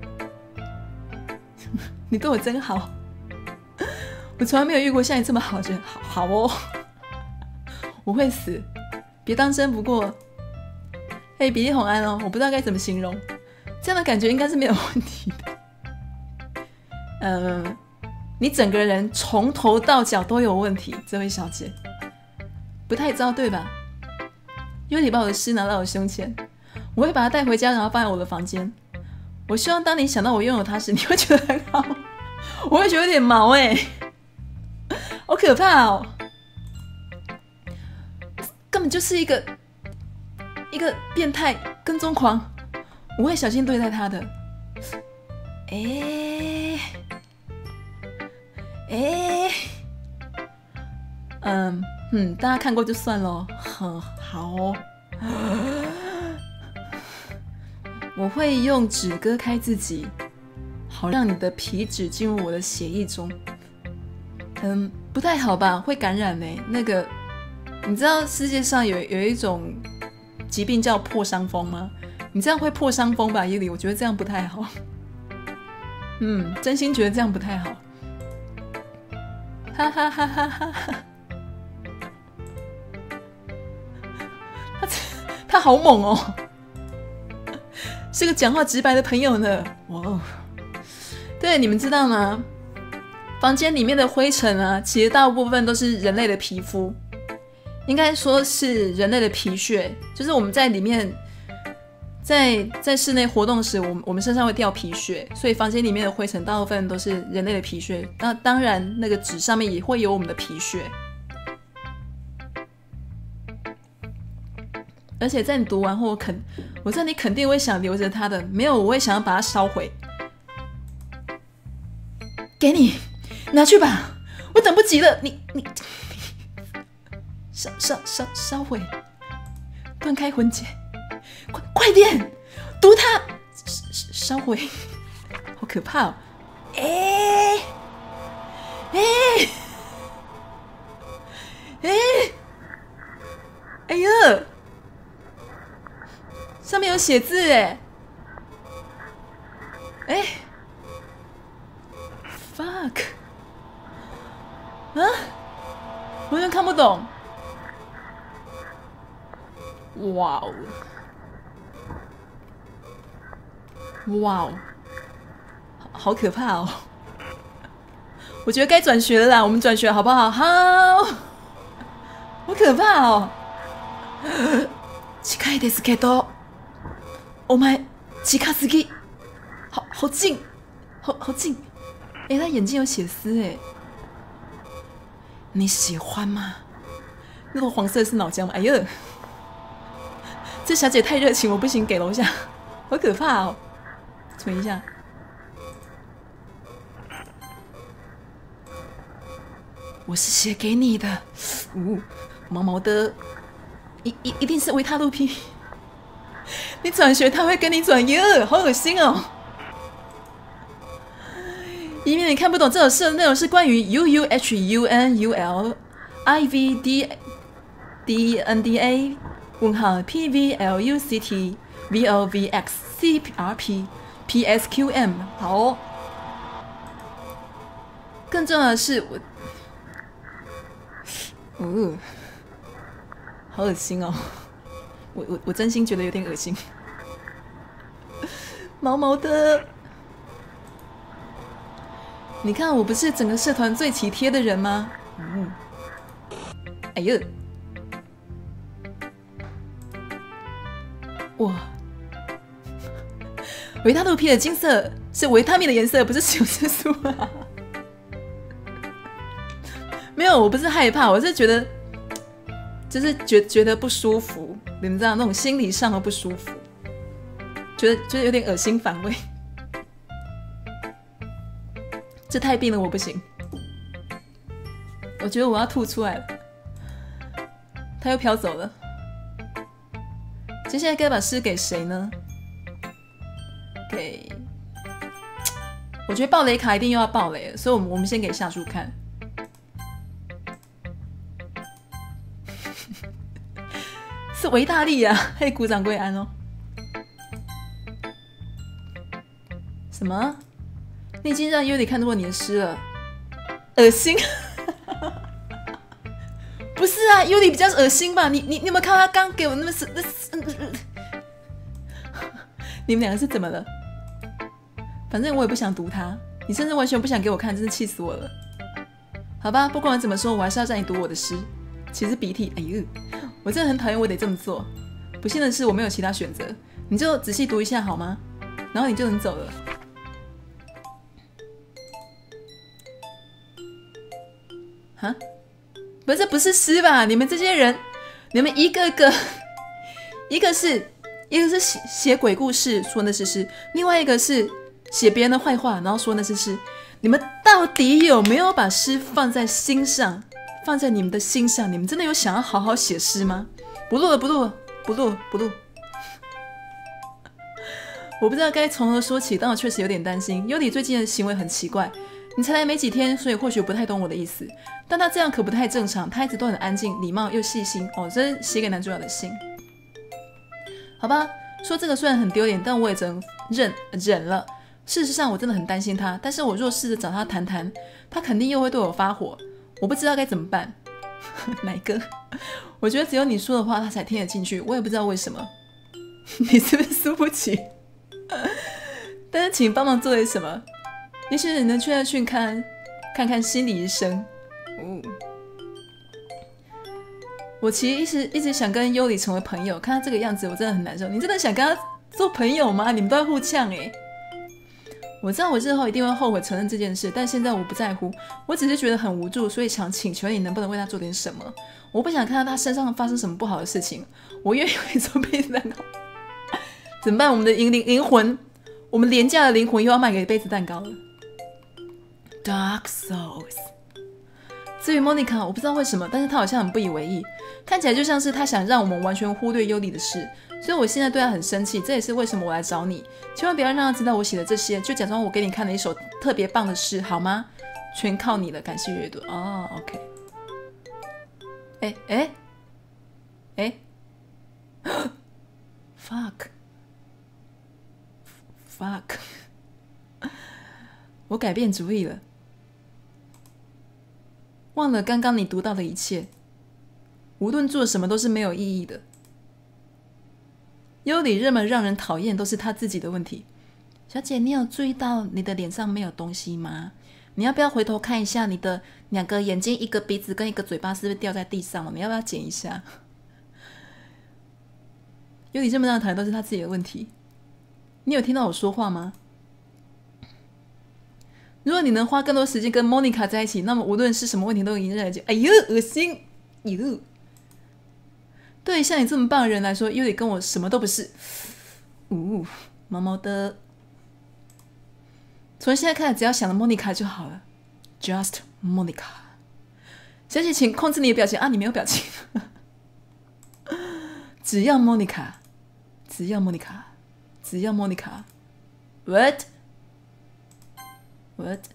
你对我真好，我从来没有遇过像你这么好的人，好好哦，我会死，别当真。不过。嘿，比利红安哦，我不知道该怎么形容，这样的感觉应该是没有问题的。嗯，你整个人从头到脚都有问题，这位小姐，不太糟对吧？因为你把我的诗拿到我胸前，我会把它带回家，然后放在我的房间。我希望当你想到我拥有它时，你会觉得很好。我会觉得有点毛哎、欸，好可怕哦，根本就是一个。一个变态跟踪狂，我会小心对待他的。哎哎，嗯嗯，大家看过就算了。很好哦，我会用纸割开自己，好让你的皮脂进入我的血液中。嗯，不太好吧？会感染呢、欸。那个，你知道世界上有有一种。疾病叫破伤风吗？你这样会破伤风吧，伊里？我觉得这样不太好。嗯，真心觉得这样不太好。哈哈哈哈哈哈！他他好猛哦，是个讲话直白的朋友呢。哇哦！对，你们知道吗？房间里面的灰尘啊，其实大部分都是人类的皮肤。应该说是人类的皮屑，就是我们在里面，在在室内活动时，我们我们身上会掉皮屑，所以房间里面的灰尘大部分都是人类的皮屑。那当然，那个纸上面也会有我们的皮屑。而且在你读完后，我肯，我知道你肯定会想留着它的，没有，我会想要把它烧毁。给你，拿去吧，我等不及了，你你。烧烧烧烧毁，断开魂结，快快点，读它，烧毁，好可怕哦！哎哎哎哎呀，上面有写字哎哎 ，fuck 啊，完全看不懂。哇哦！哇哦！好可怕哦！我觉得该转学了啦，我们转学好不好？好，好可怕哦！近いですけど、お前近すぎ，好好近，好好近！哎，他眼睛有血丝哎，你喜欢吗？那个黄色是脑浆吗？哎呀！这小姐太热情，我不行，给楼下，好可怕哦！存一下，我是写给你的，呜、哦，毛毛的，一一一定是维他露 P。你转学他会跟你转耶，好恶心哦！以免你看不懂，这首诗的内容是关于 U U H U N U L I V D D N D A。问号 P V L U C T V O V X C R P P S Q M 好哦。更重要的是我，哦，好恶心哦！我我我真心觉得有点恶心，毛毛的。你看我不是整个社团最体贴的人吗？嗯，哎呦！哇，维他露 P 的金色是维他命的颜色，不是雄激素啊！没有，我不是害怕，我是觉得就是觉觉得不舒服，你们知道那种心理上的不舒服，觉得觉得有点恶心反胃。这太病了，我不行，我觉得我要吐出来了。他又飘走了，接下来该把诗给谁呢？给，我觉得爆雷卡一定又要爆雷了，所以我们我们先给夏树看。是维大利啊，嘿，鼓掌归安哦。什么？你已经让优里看过你的诗了？恶心！不是啊，优里比较恶心吧？你你你有没有看他刚给我那么是那你们两个是怎么了？反正我也不想读他，你甚至完全不想给我看，真是气死我了。好吧，不管怎么说，我还是要让你读我的诗。其实鼻涕，哎呦，我真的很讨厌我得这么做。不幸的是，我没有其他选择，你就仔细读一下好吗？然后你就能走了。哈？不是，这不是诗吧？你们这些人，你们一个个，一个是，一个是写写鬼故事说那是诗，另外一个是写别人的坏话，然后说那是诗。你们到底有没有把诗放在心上？放在你们的心上？你们真的有想要好好写诗吗？不录了，不录了，不录了，不录。我不知道该从何说起，但我确实有点担心。优里最近的行为很奇怪。你才来没几天，所以或许不太懂我的意思。但他这样可不太正常，他一直都很安静、礼貌又细心。哦，这是写给男主角的信。好吧，说这个虽然很丢脸，但我也只能忍忍了。事实上，我真的很担心他。但是我若试着找他谈谈，他肯定又会对我发火。我不知道该怎么办。哪个？我觉得只有你说的话，他才听得进去。我也不知道为什么。你是不是输不起？但是请帮忙做点什么。也许你能去他去看看看心理医生。哦，我其实一直一直想跟优里成为朋友，看他这个样子，我真的很难受。你真的想跟他做朋友吗？你们都在互呛哎。我知道我日后一定会后悔承认这件事，但现在我不在乎，我只是觉得很无助，所以想请求你能不能为他做点什么。我不想看到他身上发生什么不好的事情，我愿意为你做杯子蛋糕。怎么办？我们的灵灵魂，我们廉价的灵魂又要卖给杯子蛋糕了。Dark Souls。至于 Monica， 我不知道为什么，但是她好像很不以为意，看起来就像是她想让我们完全忽略优里的事，所以我现在对她很生气，这也是为什么我来找你。千万不要让她知道我写的这些，就假装我给你看了一首特别棒的诗，好吗？全靠你了，感谢阅读。哦 ，OK。哎哎哎 ，fuck fuck， 我改变主意了。忘了刚刚你读到的一切，无论做什么都是没有意义的。优里这么让人讨厌，都是他自己的问题。小姐，你有注意到你的脸上没有东西吗？你要不要回头看一下你的两个眼睛、一个鼻子跟一个嘴巴是不是掉在地上了？你要不要捡一下？优里这么让人讨厌，都是他自己的问题。你有听到我说话吗？如果你能花更多时间跟 Monica 在一起，那么无论是什么问题都迎刃而解。哎呦，恶心！呦，对于像你这么棒的人来说，优里跟我什么都不是。呜，毛毛的。从现在开始，只要想着 Monica 就好了。Just Monica。小姐，请控制你的表情啊！你没有表情。只要 Monica， 只要 Monica， 只要 Monica。What？What？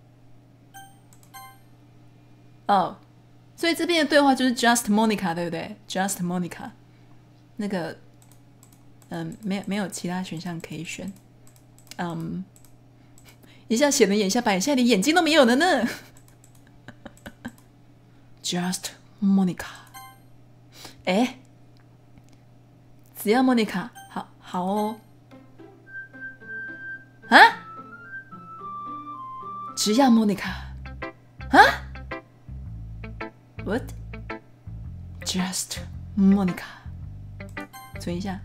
哦、oh, 所以这边的对话就是 Just Monica， 对不对 ？Just Monica， 那个，嗯，没有没有其他选项可以选，嗯，一下写轮眼，一下白眼，现在连眼睛都没有了呢。Just Monica， 哎，只要 Monica， 好好哦，啊？只要 Monica， 啊 ？What？ Just Monica， 存一下。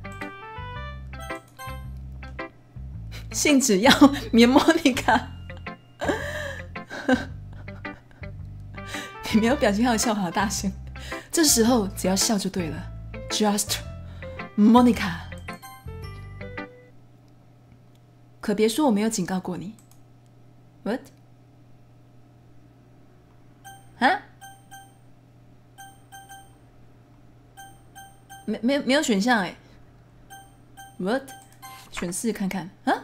信只要免 Monica。你没有表情，还有笑好大声。 这时候只要笑就对了 ，Just Monica。可别说我没有警告过你。What？ 啊？没没没有选项哎。What？ 选四看看啊？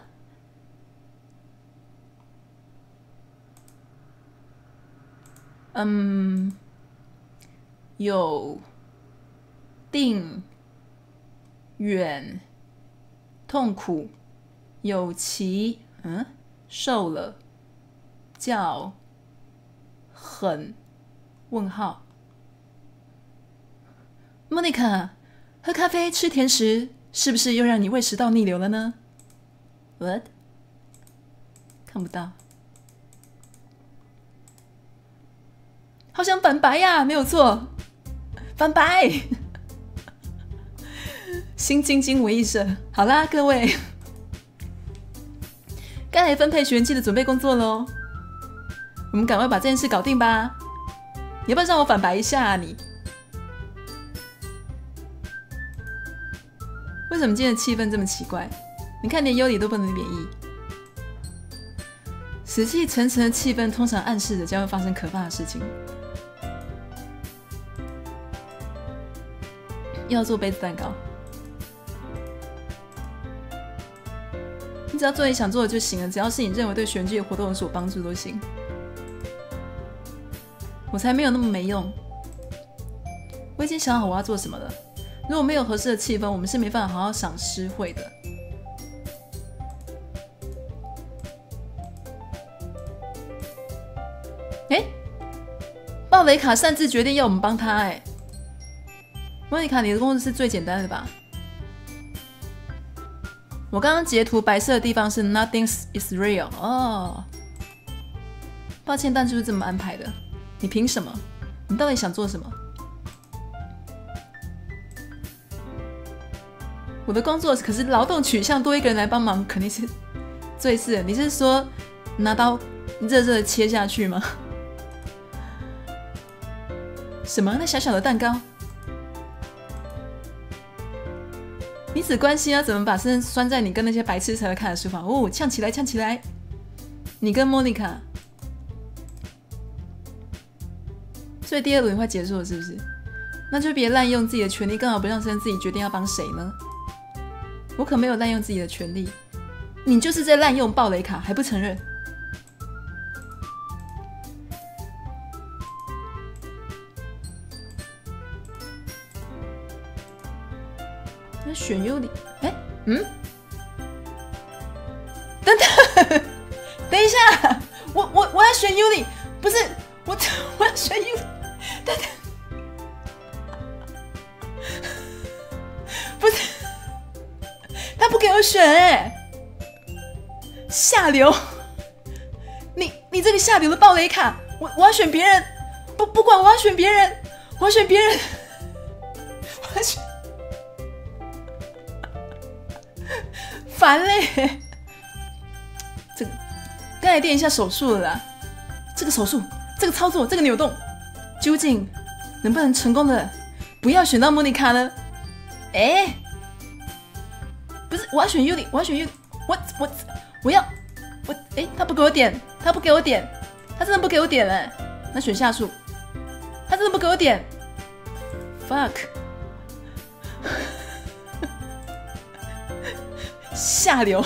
嗯，有定远痛苦有其嗯瘦了叫很问号。莫妮卡，喝咖啡吃甜食是不是又让你胃食道逆流了呢 ？What？ 看不到。好想反白呀，没有错，反白。新晶晶为一社，好啦，各位，该来分配学员季的准备工作喽。我们赶快把这件事搞定吧。你要不要让我反白一下啊你？为什么今天的气氛这么奇怪？你看连优里都不能免疫。死气沉沉的气氛通常暗示着将会发生可怕的事情。又要做杯子蛋糕，你只要做你想做的就行了，只要是你认为对学员季的活动有所帮助都行。我才没有那么没用。我已经想好我要做什么了。如果没有合适的气氛，我们是没办法好好赏诗会的。哎，鲍雷卡擅自决定要我们帮他，哎。莫妮卡，你的工作是最简单的吧？我刚刚截图白色的地方是 Nothing is real 哦。抱歉，但就是这么安排的。你凭什么？你到底想做什么？我的工作可是劳动取向，多一个人来帮忙肯定是最是的。你是说拿刀热热的切下去吗？什么？那小小的蛋糕？你只关心要怎么把身拴在你跟那些白痴才会看的书房。哦，呛起来，呛起来！你跟莫妮卡，所以第二轮快结束了，是不是？那就别滥用自己的权利，更好不让生自己决定要帮谁呢？我可没有滥用自己的权利，你就是在滥用暴雷卡，还不承认？那选优里，哎，嗯，等等，等一下，我我我要选优里，不是我我要选优里，等等，不是，他不给我选哎、欸，下流，你你这个下流的暴雷卡，我我要选别人，不不管我要选别人，我要选别人，我要选。烦嘞！这个刚才练一下手术了啦，这个手术，这个操作，这个扭动，究竟能不能成功的不要选到莫妮卡呢？哎，不是，我要选尤里，我要选尤里，我我我要我哎，他不给我点，他不给我点，他真的不给我点哎，那选下树，他真的不给我点 ，fuck。下流！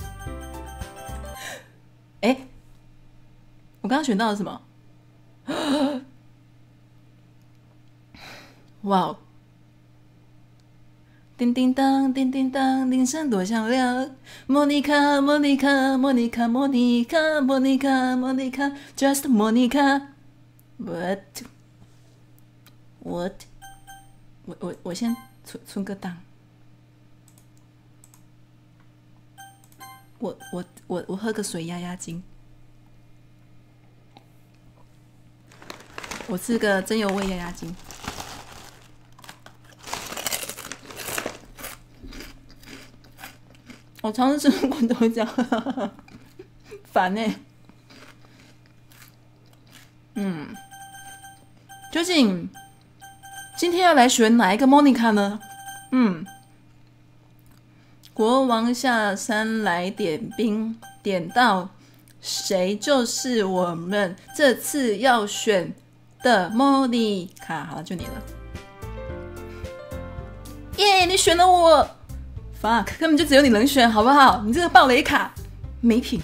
哎、欸，我刚刚选到了什么？哇哦！叮叮当，叮叮当，铃声多响亮。莫妮卡，莫妮卡，莫妮卡，莫妮卡，莫妮卡，莫妮卡 ，Just Monica。What？ What？ 我我我先存存个档。我我我我喝个水压压惊。我吃个真油味压压惊。我常常吃滚豆浆，烦呢、欸。嗯，究竟今天要来选哪一个 Monica 呢？嗯，国王下山来点兵，点到谁就是我们这次要选的 Monica。好了，就你了。耶、yeah, 你选了我 fuck 根本就只有你能选好不好？你这个暴雷卡没品。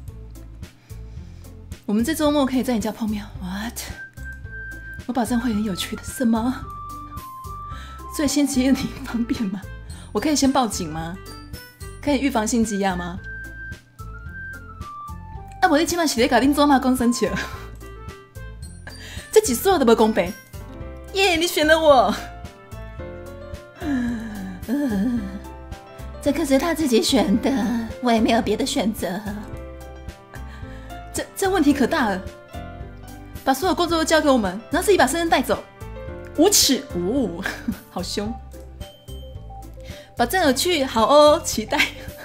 我们这周末可以在你家碰面。 what 我保证会很有趣的。什么？所以星期一你方便吗？我可以先报警吗？可以预防性羁押吗？啊不，你现在是在跟恁祖妈讲生气了，这几所有都不公平。耶、yeah, 你选了我。 呃，这可是他自己选的，我也没有别的选择。 这这问题可大了，把所有工作都交给我们，然后自己把身份带走，无耻！哦，好凶！把战友去，好哦，期待。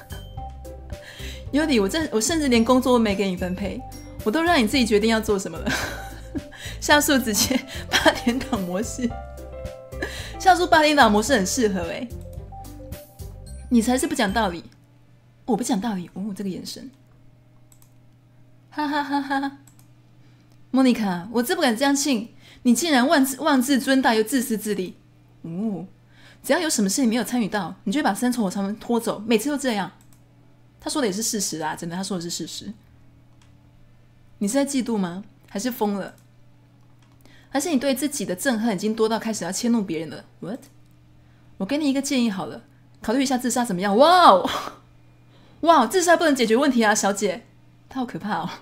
尤里，我这我甚至连工作都没给你分配，我都让你自己决定要做什么了。下述直接八点档模式，下述八点档模式很适合哎、欸。你才是不讲道理，我不讲道理。哦，这个眼神，哈哈哈哈！莫妮卡，我真不敢相信，你竟然妄自妄自尊大又自私自利。哦，只要有什么事你没有参与到，你就会把身从我上面拖走，每次都这样。他说的也是事实啊，真的，他说的是事实。你是在嫉妒吗？还是疯了？还是你对自己的憎恨已经多到开始要迁怒别人了 ？What？ 我给你一个建议好了。考虑一下自杀怎么样？哇哦，哇，自杀不能解决问题啊，小姐，她好可怕哦，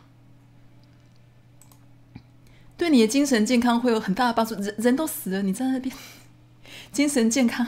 对你的精神健康会有很大的帮助。人人都死了，你在那边精神健康，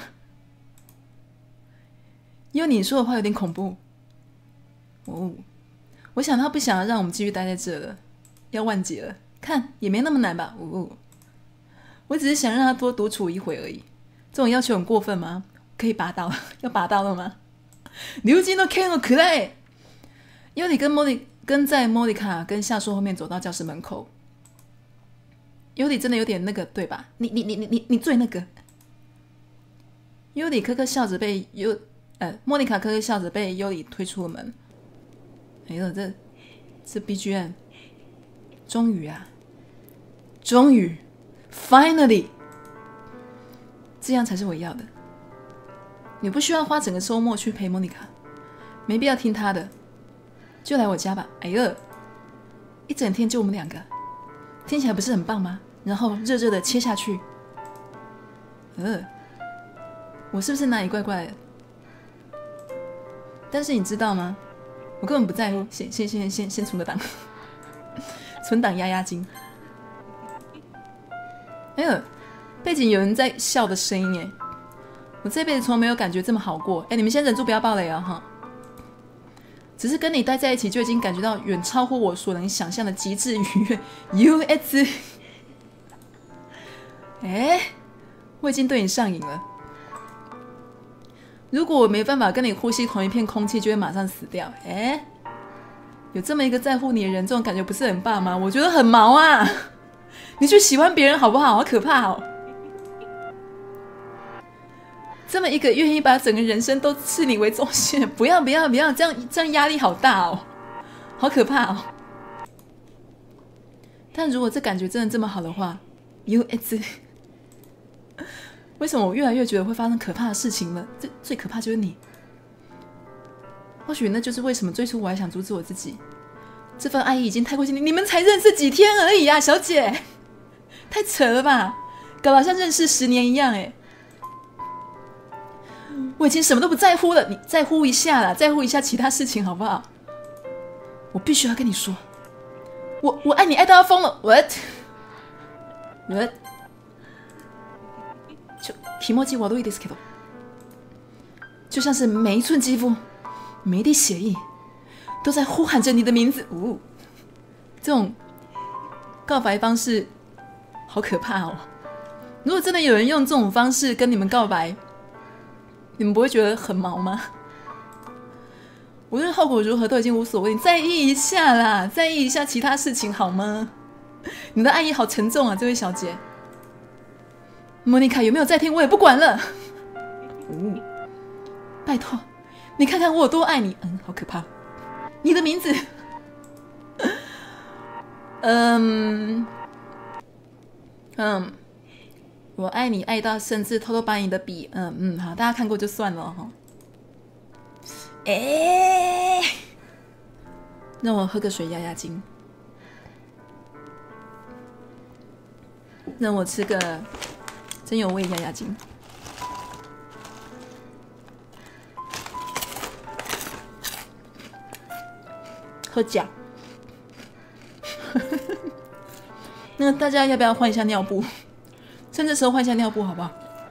因为你说的话有点恐怖。哦，我想他不想让我们继续待在这了，要万劫了，看也没那么难吧？哦，我只是想让他多独处一会而已，这种要求很过分吗？可以拔刀，要拔刀了吗？流金的 Ken 可爱，因为你跟莫莉跟在莫妮卡跟夏树后面走到教室门口，尤里真的有点那个对吧？你你你你你最那个。尤里科科笑着被尤呃莫妮卡科科笑着被尤里推出了门。哎呦，这这 B G M， 终于啊，终于 ，finally， 这样才是我要的。你不需要花整个周末去陪莫妮卡，没必要听她的，就来我家吧。哎呦，一整天就我们两个，听起来不是很棒吗？然后热热的切下去。呃，我是不是哪里怪怪的？但是你知道吗？我根本不在乎。先先先先先存个档，存档压压惊。哎呦，背景有人在笑的声音哎。我这辈子从来没有感觉这么好过。哎，你们先忍住不要爆雷啊哈！只是跟你待在一起就已经感觉到远超乎我所能想象的极致愉悦。U S， 哎，我已经对你上瘾了。如果我没办法跟你呼吸同一片空气，就会马上死掉。哎，有这么一个在乎你的人，这种感觉不是很棒吗？我觉得很毛啊！你去喜欢别人好不好？好可怕哦！这么一个愿意把整个人生都视你为中心，不要不要不要，这样这样压力好大哦，好可怕哦。但如果这感觉真的这么好的话 ，U S， 为什么我越来越觉得会发生可怕的事情呢？最最可怕就是你。或许那就是为什么最初我还想阻止我自己。这份爱意已经太过心灵，你们才认识几天而已啊，小姐，太扯了吧，搞得好像认识十年一样哎。我已经什么都不在乎了，你在乎一下啦，在乎一下其他事情好不好？我必须要跟你说，我我爱你爱到要疯了。What？ What？ 就気持ち悪いですけど，就像是每一寸肌肤、每一滴血液都在呼喊着你的名字。哦，这种告白方式好可怕哦！如果真的有人用这种方式跟你们告白，你们不会觉得很毛吗？无论后果如何都已经无所谓，你在意一下啦，在意一下其他事情好吗？你的爱意好沉重啊，这位小姐。 莫妮卡有没有在听我也不管了。嗯，拜托，你看看我有多爱你。嗯，好可怕。你的名字，嗯嗯，我爱你爱到甚至偷偷把你的笔，嗯嗯，好，大家看过就算了哈。哎，让我喝个水压压惊。让我吃个真有味压压惊。喝脚。那大家要不要换一下尿布？趁这时候换一下尿布好不好？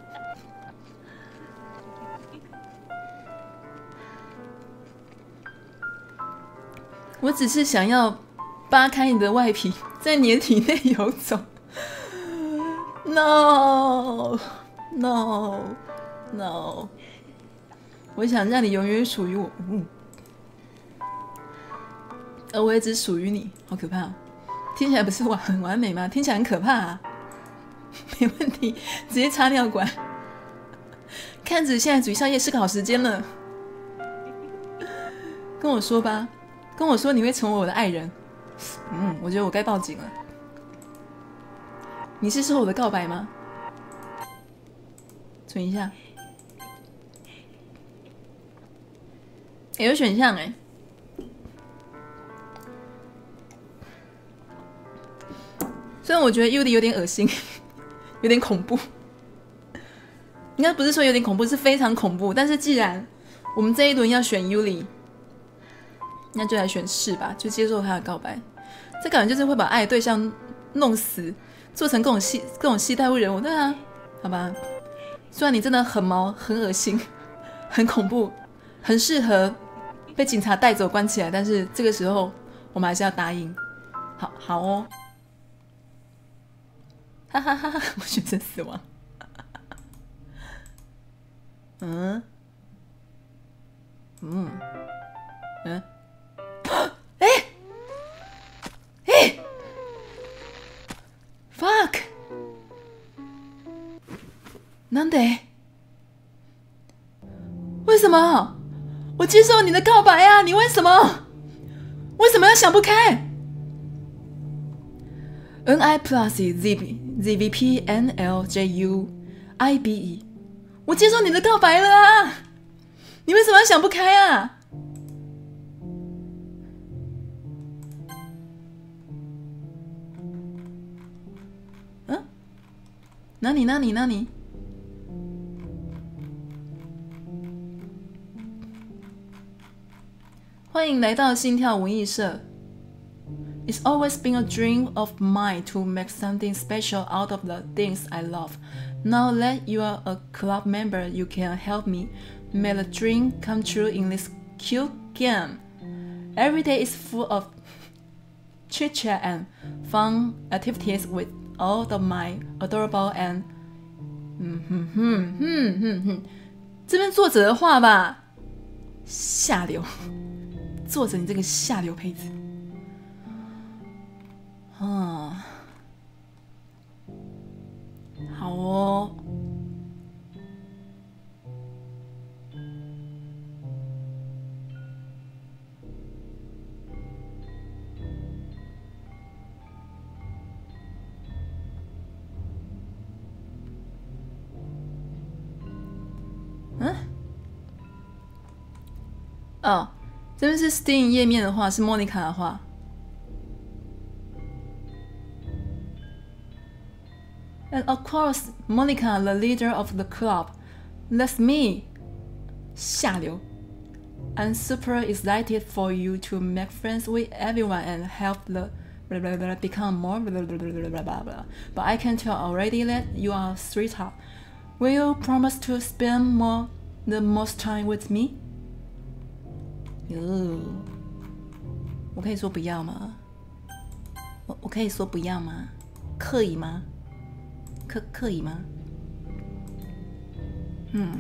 我只是想要扒开你的外皮，在你的体内游走。No No No！ 我想让你永远属于我，嗯，而我也只属于你，好可怕、啊！听起来不是完很完美吗？听起来很可怕啊！没问题，直接插尿管。看着现在嘴上夜是个好时间了，跟我说吧，跟我说你会成为我的爱人。嗯，我觉得我该报警了。你是说我的告白吗？存一下。欸、有选项哎、欸。虽然我觉得 Yuli 有点恶心，有点恐怖。应该不是说有点恐怖，是非常恐怖。但是既然我们这一轮要选 Yuli， 那就来选是吧，就接受他的告白。这感觉就是会把爱的对象弄死，做成各种戏各种戏代物人物，对啊，好吧。虽然你真的很毛、很恶心、很恐怖，很适合被警察带走关起来，但是这个时候我们还是要答应。好好哦，哈哈哈哈！我选择死亡。嗯嗯嗯，哎哎 ，fuck！ なんで？为什么？我接受你的告白啊！你为什么？为什么要想不开 ？N I plus Z B Z V P N L J U I B E， 我接受你的告白了啊！你为什么要想不开啊？嗯？哪里哪里哪里？欢迎来到心跳文艺社。It's always been a dream of mine to make something special out of the things I love. Now that you are a club member, you can help me make the dream come true in this cute game. Every day is full of chit-chat and fun activities with all of my adorable and 嗯哼哼哼哼哼，这边作者的话吧，下流。作者，你这个下流胚子。嗯，好哦。嗯？哦，这边是 Steam 页面的话，是 Monica 的话。And of course, Monica, the leader of the club, that's me. 下流。I'm super excited for you to make friends with everyone and help the blah, blah, blah, become more blah, blah, blah, blah, blah, blah. But I can tell already that you are a sweetheart. Will you promise to spend more the most time with me? 哟，我可以说不要吗？我我可以说不要吗？可以吗？可可以吗？嗯，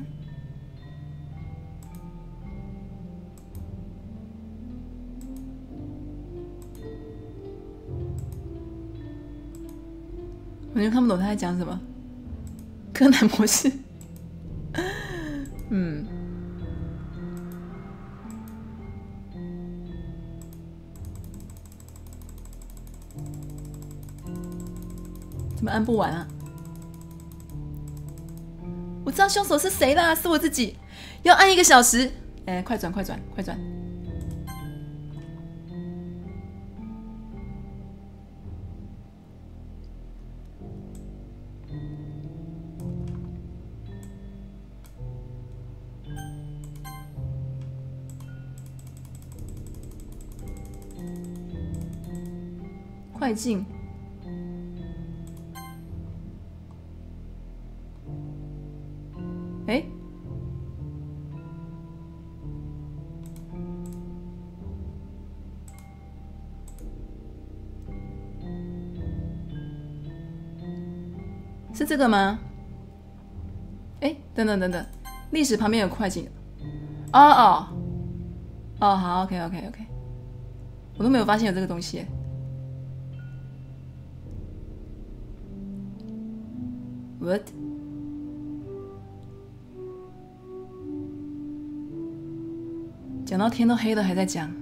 我就看不懂他在讲什么。 柯南模式。嗯，怎么按不完啊？我知道凶手是谁啦，是我自己。要按一个小时。哎，快转，快转，快转！快进！哎，是这个吗？哎，等等等等，历史旁边有快进。哦哦哦，好 ，OK OK OK， 我都没有发现有这个东西耶。What？ 讲到天都黑了还在讲，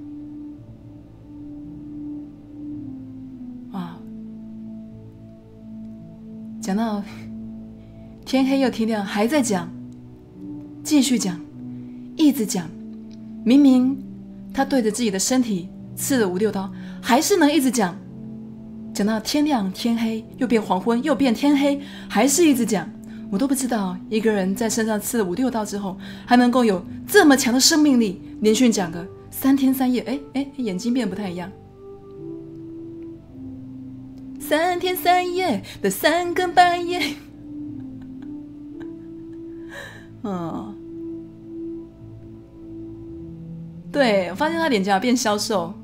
哇！讲到天黑又天亮还在讲，继续讲，一直讲。明明他对着自己的身体刺了五六刀，还是能一直讲。讲到天亮天黑又变黄昏又变天黑，还是一直讲。我都不知道一个人在身上刺了五六刀之后，还能够有这么强的生命力，连续讲个三天三夜。哎哎，眼睛变得不太一样。三天三夜的三更半夜。嗯，对，我发现他脸颊变消瘦，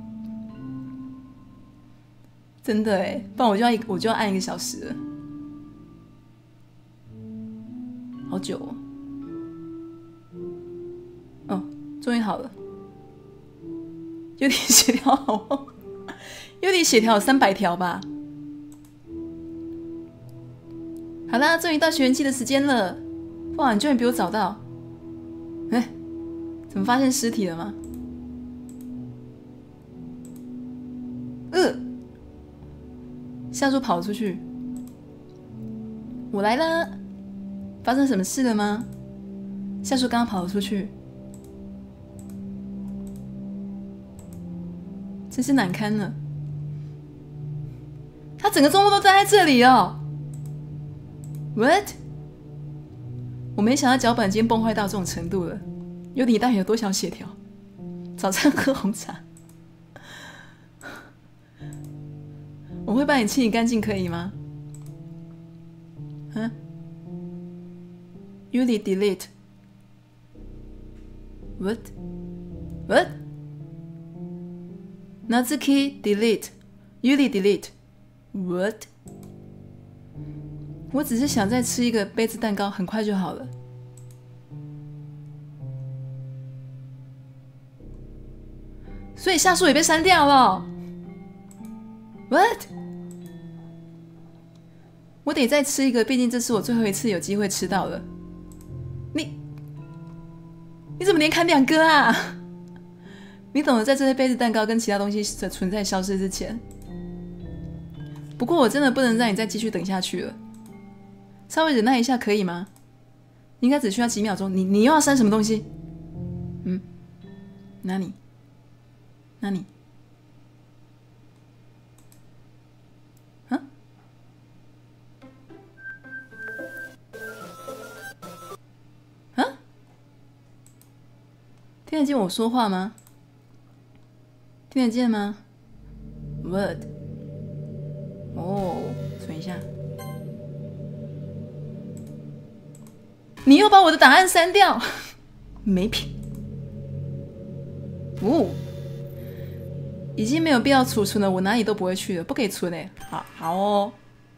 真的哎，不然我就要我就要按一个小时了。好久哦，哦，终于好了，有点血条好哦，有点血条有三百条吧。好啦，终于到学员季的时间了。哇，你居然比我早到！哎，怎么发现尸体了吗？呃，夏树跑出去，我来了。发生什么事了吗？夏树刚刚跑了出去，真是难堪了。他整个周末都待在这里哦。What？ 我没想到脚本已经崩坏到这种程度了。有你到底有多少血条？早餐喝红茶，我会帮你清理干净，可以吗？嗯 ？Yuli delete。What？ What？ Natsuki delete。Yuli delete。What？ 我只是想再吃一个杯子蛋糕，很快就好了。所以夏树也被删掉了。What？ 我得再吃一个，毕竟这是我最后一次有机会吃到了。你你怎么连砍两个啊？你懂得在这些杯子蛋糕跟其他东西的存在消失之前。不过我真的不能让你再继续等下去了。稍微忍耐一下可以吗？应该只需要几秒钟。你你又要删什么东西？嗯，那你，那你，啊？啊？听得见我说话吗？听得见吗 ？Word。哦，存一下。你又把我的档案删掉，没品。哦，已经没有必要储存了，我哪里都不会去了，不可以存哎。好，好哦，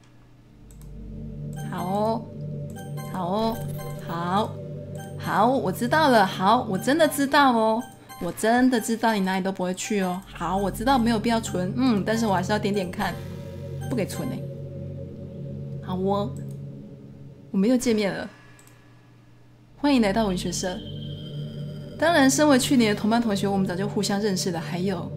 好哦，好哦，好，好，我知道了。好，我真的知道哦，我真的知道你哪里都不会去哦。好，我知道没有必要存，嗯，但是我还是要点点看，不给存哎。好哦。 我们又见面了，欢迎来到文学社。当然，身为去年的同班同学，我们早就互相认识了。还有，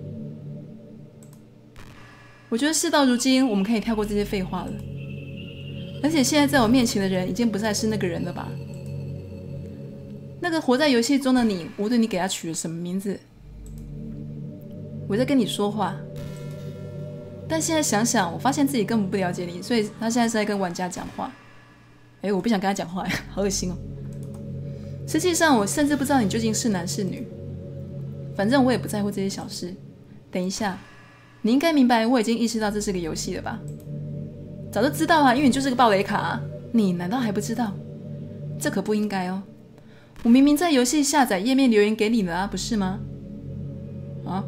我觉得事到如今，我们可以跳过这些废话了。而且现在在我面前的人，已经不再是那个人了吧？那个活在游戏中的你，无论你给他取了什么名字，我在跟你说话。但现在想想，我发现自己根本不了解你，所以他现在是在跟玩家讲话。哎，我不想跟他讲话，好恶心哦。实际上，我甚至不知道你究竟是男是女。反正我也不在乎这些小事。等一下，你应该明白，我已经意识到这是个游戏了吧？早就知道啊，因为你就是个暴雷卡啊。你难道还不知道？这可不应该哦。我明明在游戏下载页面留言给你了啊，不是吗？啊？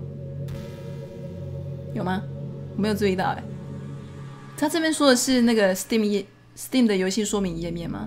有吗？我没有注意到哎。他这边说的是那个 Steam 页 Steam 的游戏说明页面吗？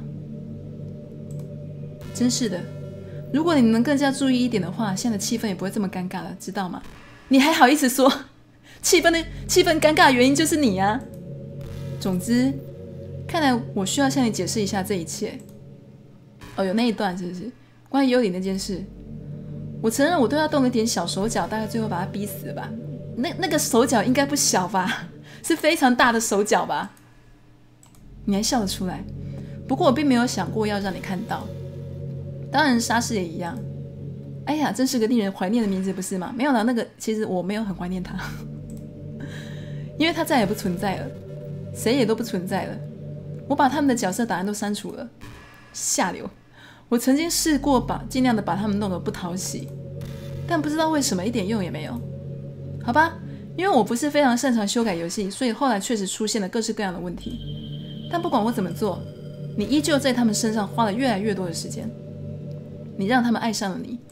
真是的，如果你能更加注意一点的话，现在的气氛也不会这么尴尬了，知道吗？你还好意思说气氛的气氛尴尬的原因就是你啊？总之，看来我需要向你解释一下这一切。哦，有那一段是不是关于幽灵那件事？我承认我对他动了点小手脚，大概最后把他逼死了吧。那那个手脚应该不小吧？是非常大的手脚吧？你还笑得出来？不过我并没有想过要让你看到。当然，沙士也一样。哎呀，真是个令人怀念的名字，不是吗？没有啦，那个其实我没有很怀念他，因为他再也不存在了，谁也都不存在了。我把他们的角色档案都删除了，下流。我曾经试过把尽量的把他们弄得不讨喜，但不知道为什么一点用也没有。好吧，因为我不是非常擅长修改游戏，所以后来确实出现了各式各样的问题。但不管我怎么做，你依旧在他们身上花了越来越多的时间。你让他们爱上了你。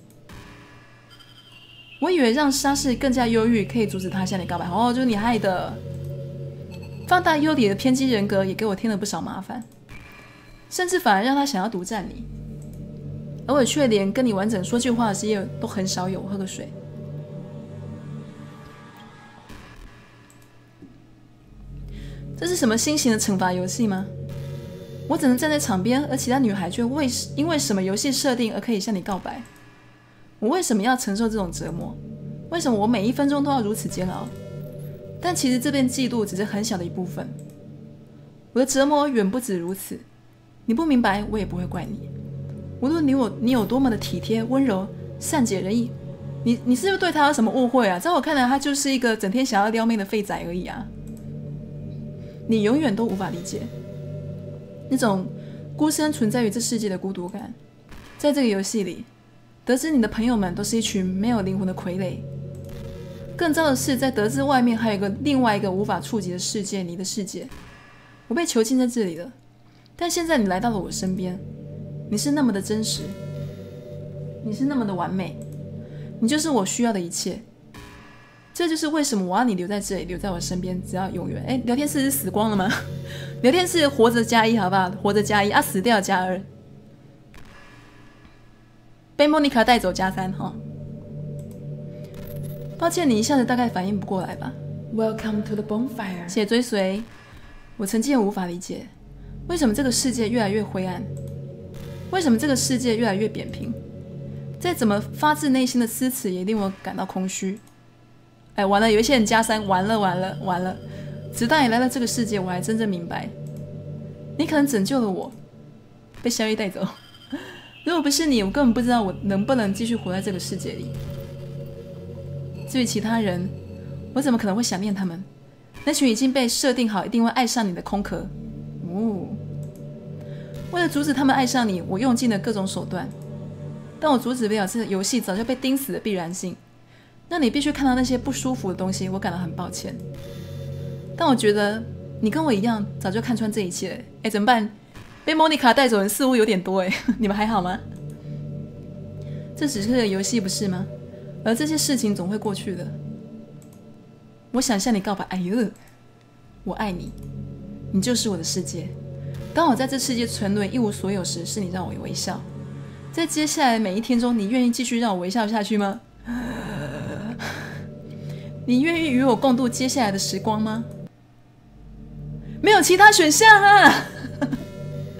我以为让沙士更加忧郁可以阻止他向你告白，哦，就是你害的。放大优里的偏激人格也给我添了不少麻烦，甚至反而让他想要独占你。而我却连跟你完整说句话的机会都很少有。喝个水。这是什么新型的惩罚游戏吗？我只能站在场边，而其他女孩却为因为什么游戏设定而可以向你告白？我为什么要承受这种折磨？为什么我每一分钟都要如此煎熬？但其实这边嫉妒只是很小的一部分，我的折磨远不止如此。你不明白，我也不会怪你。无论你我你有多么的体贴、温柔、善解人意，你你是不是对他有什么误会啊？在我看来，他就是一个整天想要撩妹的废仔而已啊！你永远都无法理解那种孤身存在于这世界的孤独感。在这个游戏里，得知你的朋友们都是一群没有灵魂的傀儡。更糟的是，在得知外面还有一个另外一个无法触及的世界，你的世界。我被囚禁在这里了，但现在你来到了我身边，你是那么的真实，你是那么的完美，你就是我需要的一切。这就是为什么我要你留在这里，留在我身边，直到永远。哎，聊天室是死光了吗？聊天室活着加一，好不好？活着加一啊，死掉加二，被莫妮卡带走加三哈。抱歉，你一下子大概反应不过来吧。 Welcome to the bonfire。 谢谢追随。我曾经也无法理解，为什么这个世界越来越灰暗，为什么这个世界越来越扁平。再怎么发自内心的诗词，也令我感到空虚。哎，完了，有一些人加三，完了完了完了！直到你来到这个世界，我还真正明白，你可能拯救了我，被萧逸带走。如果不是你，我根本不知道我能不能继续活在这个世界里。至于其他人，我怎么可能会想念他们？那群已经被设定好一定会爱上你的空壳。哦，为了阻止他们爱上你，我用尽了各种手段，但我阻止不了这个游戏早就被钉死的必然性。让你必须看到那些不舒服的东西，我感到很抱歉。但我觉得你跟我一样，早就看穿这一切了。哎，怎么办？被莫妮卡带走的人似乎有点多哎，你们还好吗？这只是个游戏，不是吗？而这些事情总会过去的。我想向你告白，哎呦，我爱你，你就是我的世界。当我在这世界沉沦一无所有时，是你让我微笑。在接下来的每一天中，你愿意继续让我微笑下去吗？你愿意与我共度接下来的时光吗？没有其他选项啊！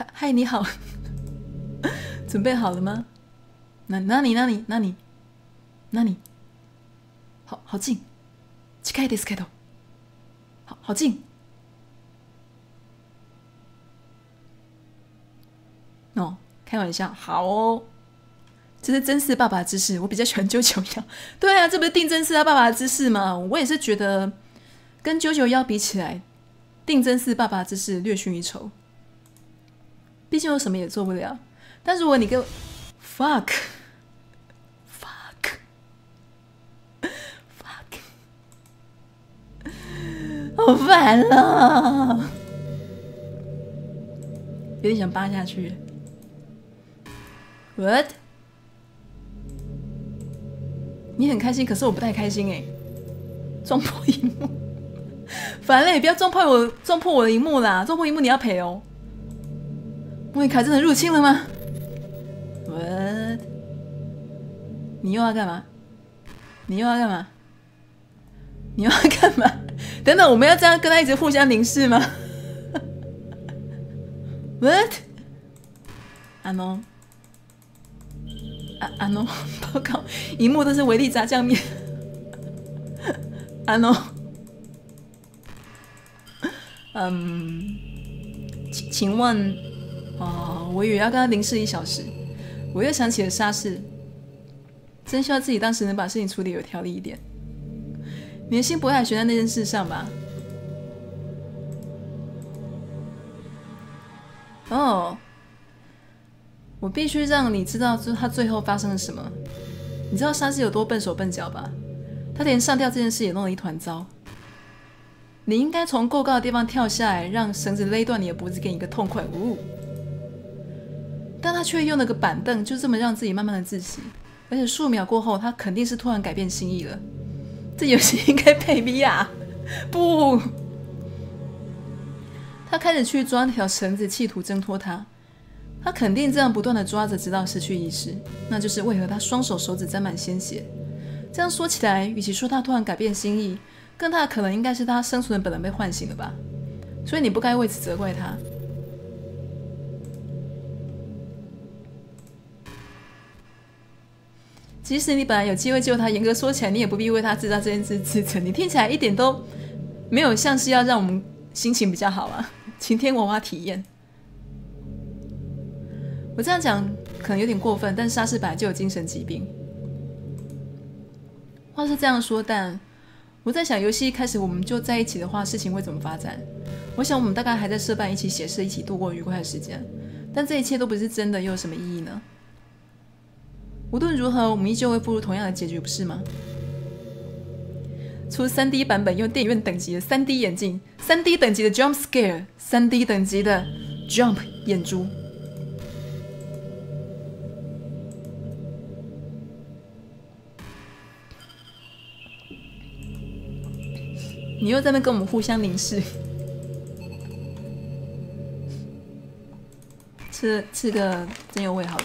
嗨嗨，你好，准备好了吗？那那你那你那你那你，好好近，近いですけど，好好近。哦，开玩笑，好哦。这是真嗣爸爸的姿势，我比较喜欢九九幺。对啊，这不是定真嗣他爸爸的姿势吗？我也是觉得跟九九幺比起来，定真嗣爸爸的姿势略逊一筹。毕竟我什么也做不了。但如果你给我 fuck fuck fuck， 好烦了，有点想扒下去。What？你很开心，可是我不太开心哎、欸！撞破荧幕，烦嘞！不要撞破我，撞破我的荧幕啦！撞破荧幕你要赔哦。莫妮卡真的入侵了吗 ？What？ 你又要干嘛？你又要干嘛？你又要干嘛？等等，我们要这样跟他一直互相凝视吗 ？What？ 啊 no！ 啊啊 no！ 报告，荧幕都是维力炸酱面。啊 no！ 嗯，请请问，哦，我以为要跟他凝视一小时，我又想起了沙士，真希望自己当时能把事情处理有条理一点。你的心不会还悬在那件事上吧？哦。我必须让你知道他最后发生了什么。你知道沙士有多笨手笨脚吧？他连上吊这件事也弄了一团糟。你应该从够高的地方跳下来，让绳子勒断你的脖子，给你一个痛快呜！但他却用了个板凳，就这么让自己慢慢的窒息。而且数秒过后，他肯定是突然改变心意了。这游戏应该配 V R， 不！他开始去抓那条绳子，企图挣脱它。他肯定这样不断的抓着，直到失去意识。那就是为何他双手手指沾满鲜血。这样说起来，与其说他突然改变心意，更大的可能应该是他生存的本能被唤醒了吧。所以你不该为此责怪他。即使你本来有机会救他，严格说起来，你也不必为他自杀这件事自责。你听起来一点都没有像是要让我们心情比较好啊。晴天娃娃体验。我这样讲可能有点过分，但是莎士本来就有精神疾病。话是这样说，但我在想，游戏一开始我们就在一起的话，事情会怎么发展？我想我们大概还在社办一起写诗，一起度过愉快的时间。但这一切都不是真的，又有什么意义呢？无论如何，我们依旧会步入同样的结局，不是吗？出 三 D 版本用电影院等级的 三 D 眼镜 ，三 D 等级的 Jump Scare， 三 D 等级的 Jump 眼珠。你又在那跟我们互相凝视，吃吃个真有味好了。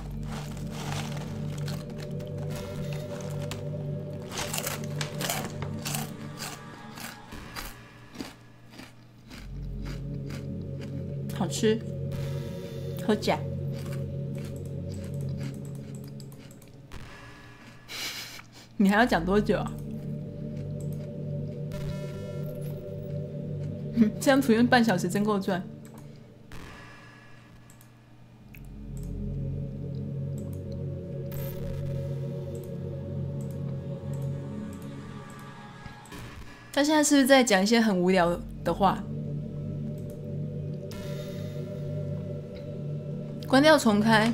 好吃，好假。你还要讲多久啊？这样图用半小时真够赚。他现在是不是在讲一些很无聊的话？关掉重开。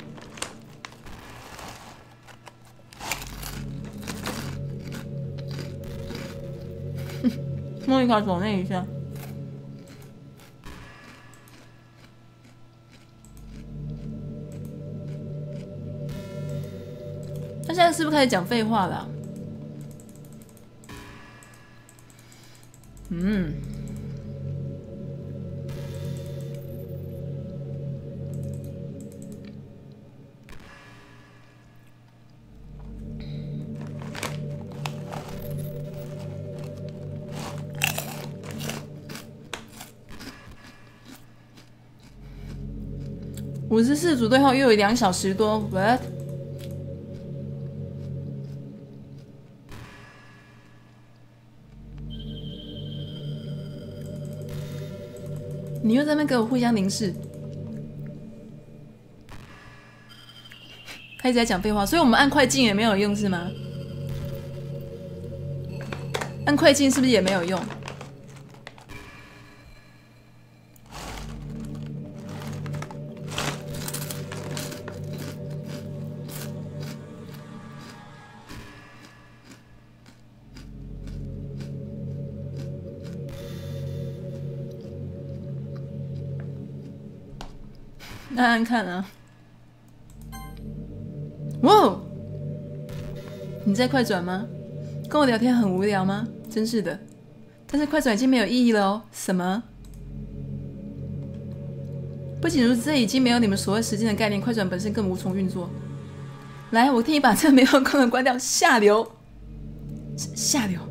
莫妮卡走那一下。他现在是不是开始讲废话了啊？嗯。 五十四组队后又有两小时多 ，what？ 你又在那边给我互相凝视，他一直在讲废话，所以我们按快进也没有用是吗？按快进是不是也没有用？按按看啊！哇，你在快转吗？跟我聊天很无聊吗？真是的，但是快转已经没有意义了哦。什么？不仅如此，这已经没有你们所谓时间的概念，快转本身更无从运作。来，我替你把这个没用功能关掉。下流，下流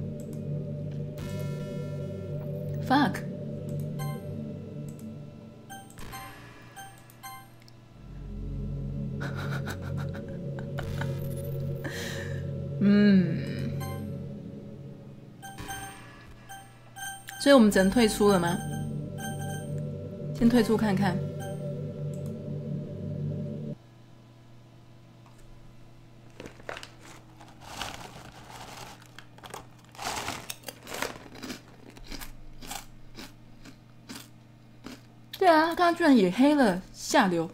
，fuck。嗯，所以我们只能退出了吗？先退出看看。对啊，刚刚居然也黑了，下流。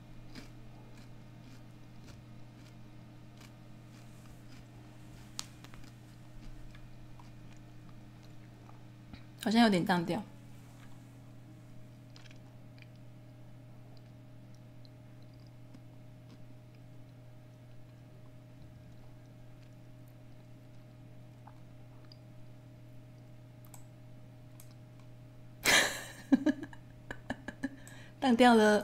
好像有点荡掉。荡掉了。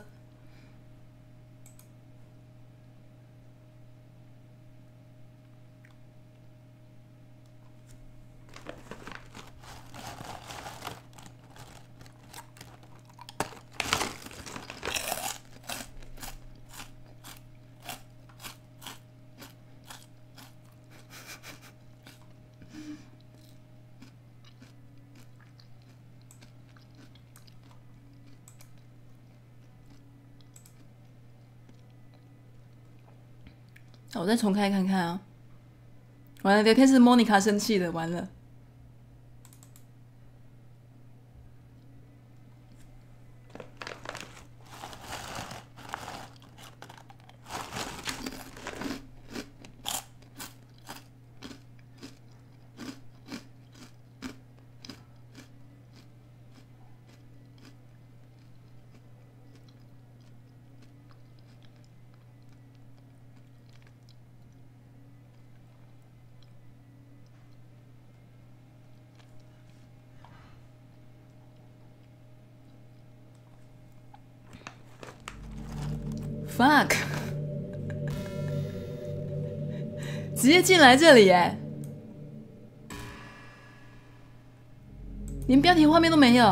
我再重开看看啊！完了，聊天室莫妮卡生气了，完了。fuck， 直接进来这里耶，连标题画面都没有。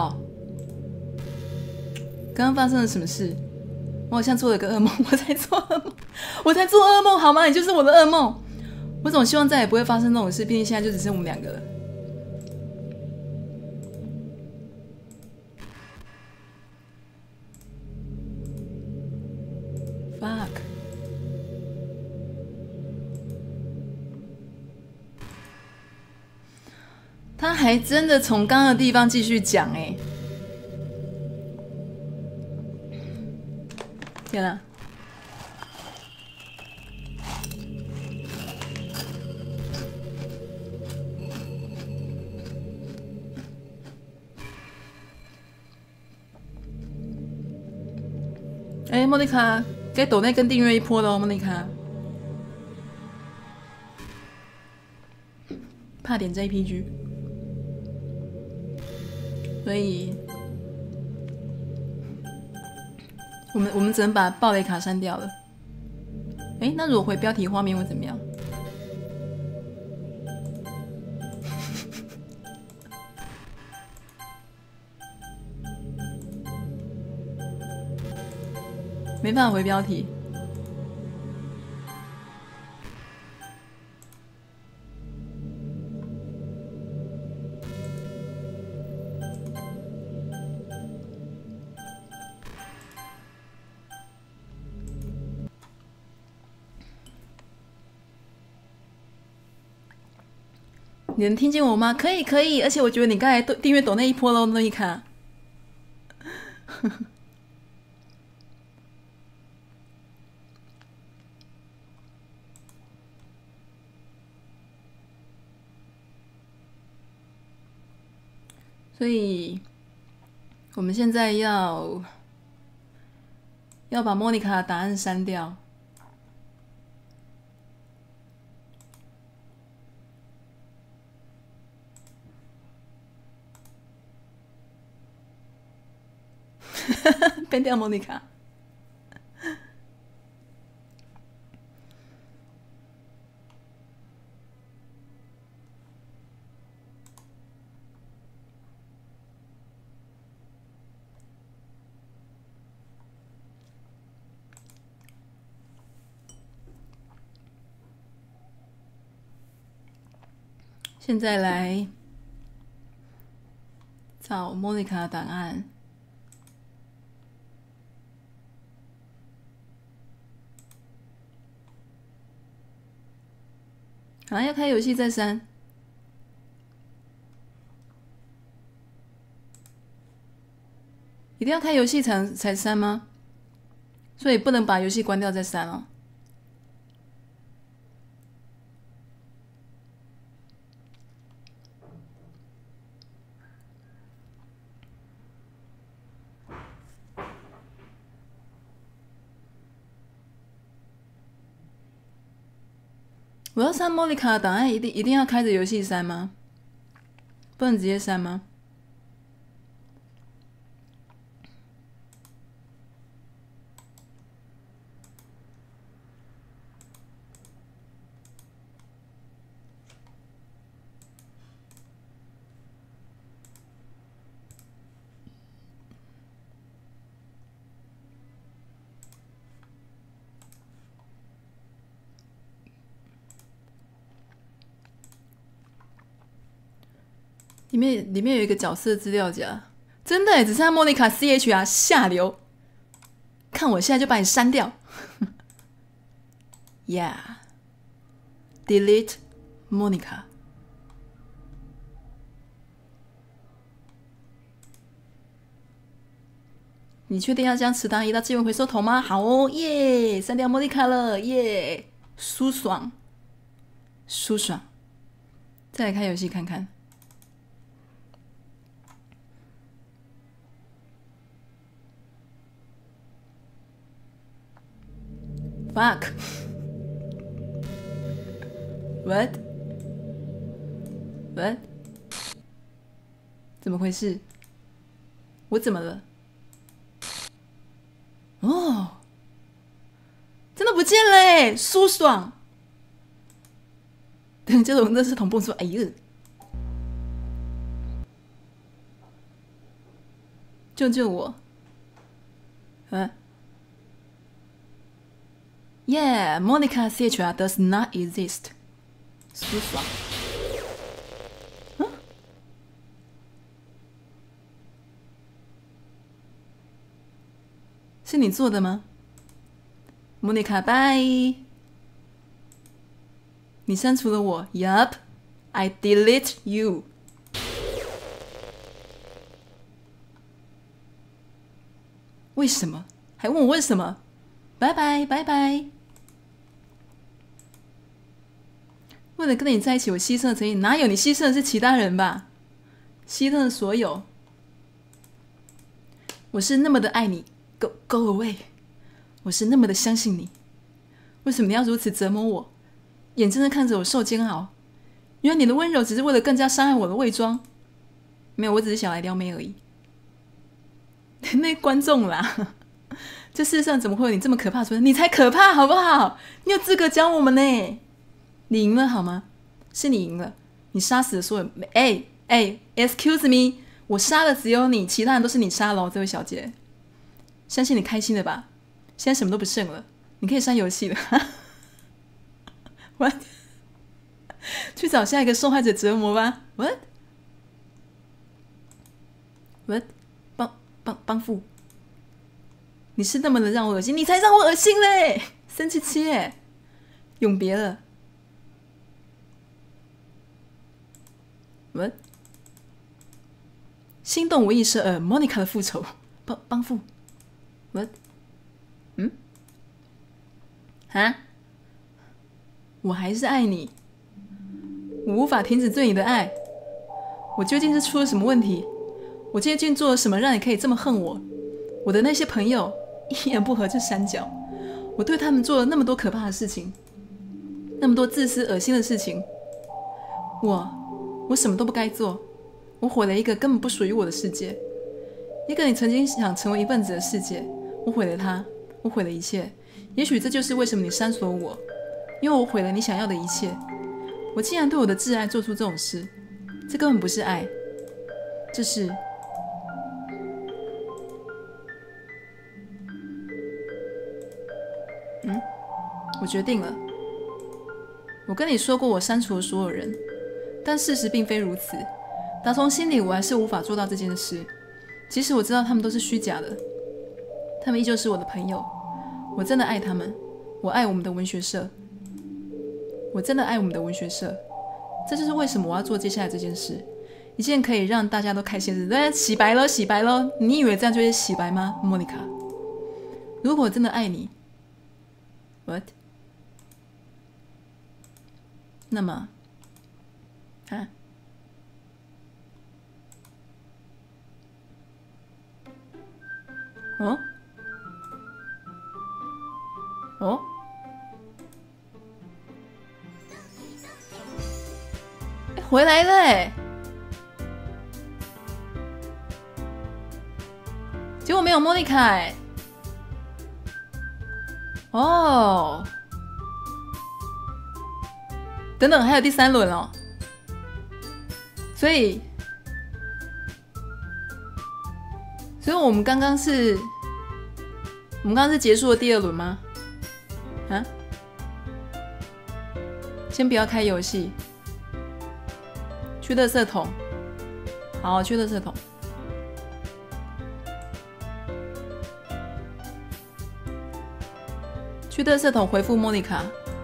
刚刚发生了什么事？我好像做了个噩梦，我在做噩梦，我在做噩梦好吗？你就是我的噩梦。我总希望再也不会发生这种事，毕竟现在就只剩我们两个了。fuck。他还真的从刚刚的地方继续讲哎、欸，天啊！哎、欸，莫妮卡，该抖内跟订阅一波喽，莫妮卡。怕点 J P G。所以，我们我们只能把暴雷卡删掉了。哎，那如果回标题画面会怎么样？ 没办法回标题。你能听见我吗？可以，可以，而且我觉得你刚才订阅抖那一波喽，那一卡。所以，我们现在要要把莫妮卡的答案删掉。变掉莫妮卡。现在来找莫妮卡的答案。好，要开游戏再删。一定要开游戏才才删吗？所以不能把游戏关掉再删哦。我要删莫妮卡的档案，一定一定要开着游戏删吗？不能直接删吗？里面里面有一个角色资料夹，真的耶，只剩下莫妮卡 C H R 下流，看我现在就把你删掉。Yeah, delete Monica。你确定要将池塘移到资源回收桶吗？好哦，耶，删掉莫妮卡了，耶，舒爽，舒爽。再来开游戏看看。Fuck. What? What? 怎么回事？我怎么了？哦，真的不见了耶，舒爽。等这种热是同步说，哎呦，救救我！啊 Yeah, Monica C H R does not exist. 舒爽。嗯？是你做的吗？莫妮卡，拜。你删除了我 ？Yup, I delete you. 为什么？还问我为什么？拜拜拜拜。为了跟你在一起，我牺牲了诚意。哪有？你牺牲的是其他人吧？牺牲了所有。我是那么的爱你 ，Go Go away。我是那么的相信你，为什么你要如此折磨我？眼睁睁看着我受煎熬。原来你的温柔只是为了更加伤害我的伪装。没有，我只是想来撩妹而已。那观众啦，这世界上怎么会有你这么可怕的存在？你才可怕好不好？你有资格讲我们呢？你赢了好吗？是你赢了，你杀死了所有。哎哎 ，excuse me， 我杀的只有你，其他人都是你杀了哦，这位小姐。相信你开心了吧？ 现在什么都不剩了，你可以删游戏了。What？ 去找下一个受害者折磨吧。What？ What？ 帮帮帮父，你是那么的让我恶心，你才让我恶心嘞！生气气耶，永别了。What？ 心动无意是呃 Monica 的复仇，帮帮父。What？ 嗯？啊？我还是爱你，我无法停止对你的爱。我究竟是出了什么问题？我究竟做了什么让你可以这么恨我？我的那些朋友一言不合就删脚，我对他们做了那么多可怕的事情，那么多自私恶心的事情，我我什么都不该做，我毁了一个根本不属于我的世界，一个你曾经想成为一份子的世界，我毁了它，我毁了一切。也许这就是为什么你删锁我，因为我毁了你想要的一切。我竟然对我的挚爱做出这种事，这根本不是爱，这是……嗯，我决定了。我跟你说过，我删除了所有人，但事实并非如此。打从心里，我还是无法做到这件事。即使我知道他们都是虚假的，他们依旧是我的朋友。我真的爱他们，我爱我们的文学社，我真的爱我们的文学社。这就是为什么我要做接下来这件事，一件可以让大家都开心的事。对，洗白了，洗白了。你以为这样就会洗白吗，莫妮卡？如果我真的爱你 ，what？ 那么，啊？哦？哦？欸、回来了哎！结果没有莫妮卡哎！哦，等等，还有第三轮哦。所以，所以我们刚刚是，我们刚刚是结束了第二轮吗？啊？先不要开游戏，去垃圾桶。好，去垃圾桶。去垃圾桶回复莫妮卡。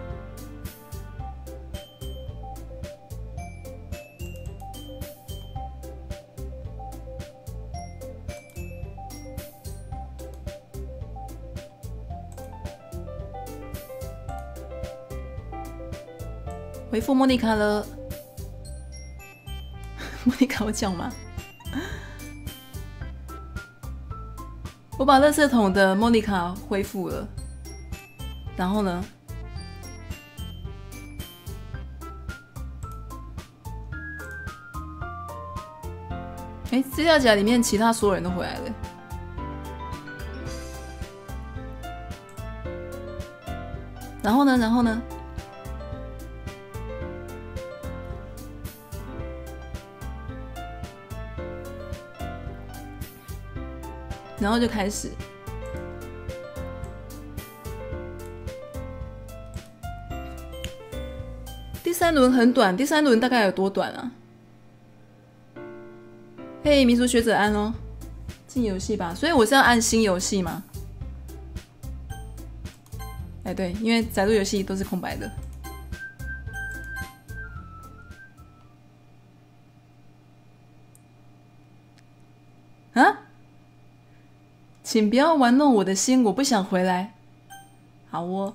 回复莫妮卡了。莫妮卡，我讲吗？我把垃圾桶的莫妮卡恢复了，然后呢？哎，资料夹里面其他所有人都回来了。然后呢？然后呢？然后就开始，第三轮很短，第三轮大概有多短啊？嘿，民俗学者安哦，进游戏吧。所以我是要按新游戏吗？哎，对，因为载入游戏都是空白的。啊？请不要玩弄我的心，我不想回来。好哦。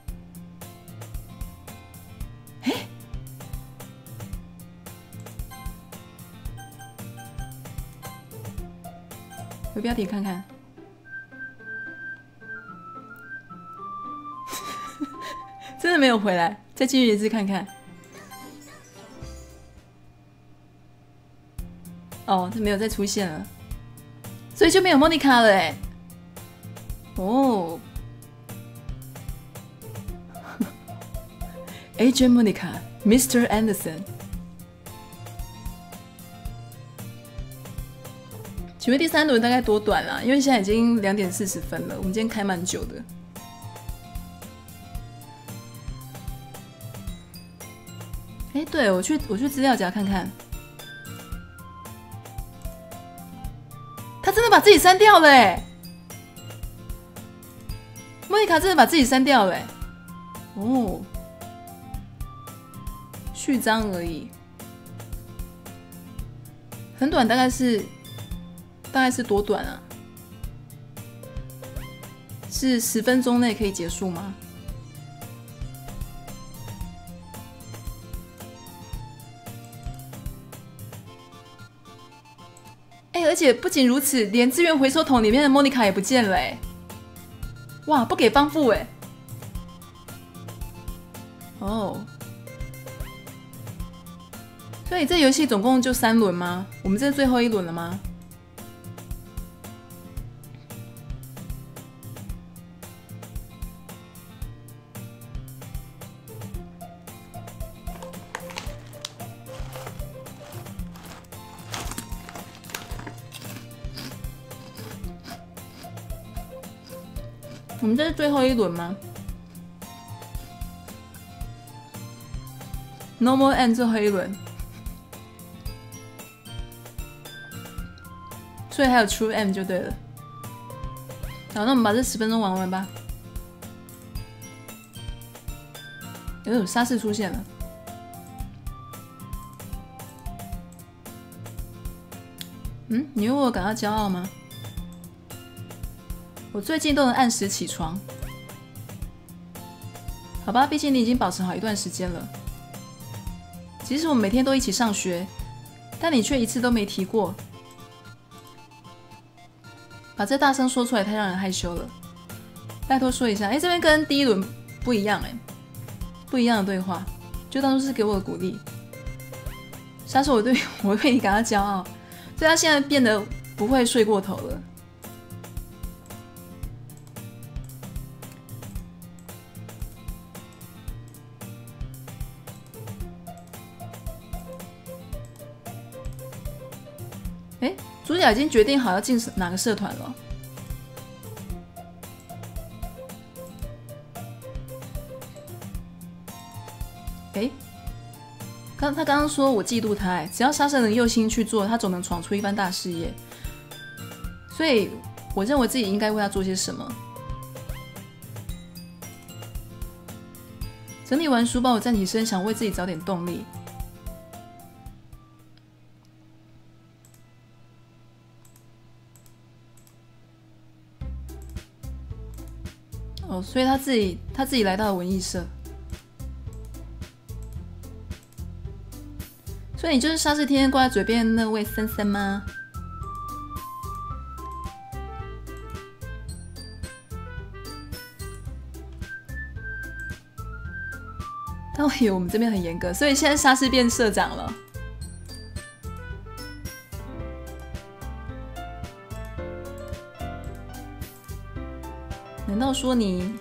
哎，回标题看看。真的没有回来，再继续一次看看。哦，他没有再出现了。所以就没有莫妮卡了哎。哦 ，Agent Monica，Mister Anderson， 请问第三轮大概多短啊？因为现在已经两点四十分了，我们今天开蛮久的。哎，对，我去我去资料夹看看，他真的把自己删掉了哎！莫妮卡真的把自己删掉了哎！哦，序章而已，很短，大概是大概是多短啊？是十分钟内可以结束吗？哎，而且不仅如此，连资源回收桶里面的莫妮卡也不见了哎！哇，不给帮付哎！哦，所以这游戏总共就三轮吗？我们这是最后一轮了吗？我们这是最后一轮吗 ？Normal End 最后一轮，所以还有 True End 就对了。好，那我们把这十分钟玩完吧。有沙士出现了，嗯，你为我感到骄傲吗？我最近都能按时起床，好吧，毕竟你已经保持好一段时间了。即使我们每天都一起上学，但你却一次都没提过。把这大声说出来太让人害羞了，拜托说一下。哎，这边跟第一轮不一样哎，不一样的对话，就当初是给我的鼓励。莎士，我对我对你感到骄傲，所以他现在变得不会睡过头了。哎，主角已经决定好要进哪个社团了。哎，刚他刚刚说我嫉妒他，哎，只要莎莎能用心去做，他总能闯出一番大事业。所以我认为自己应该为他做些什么。整理完书包，我站起身，想为自己找点动力。哦，所以他自己他自己来到了文艺社，所以你就是莎士天天挂在嘴边的那位森森吗？但我以为我们这边很严格，所以现在莎士变社长了。难道说你？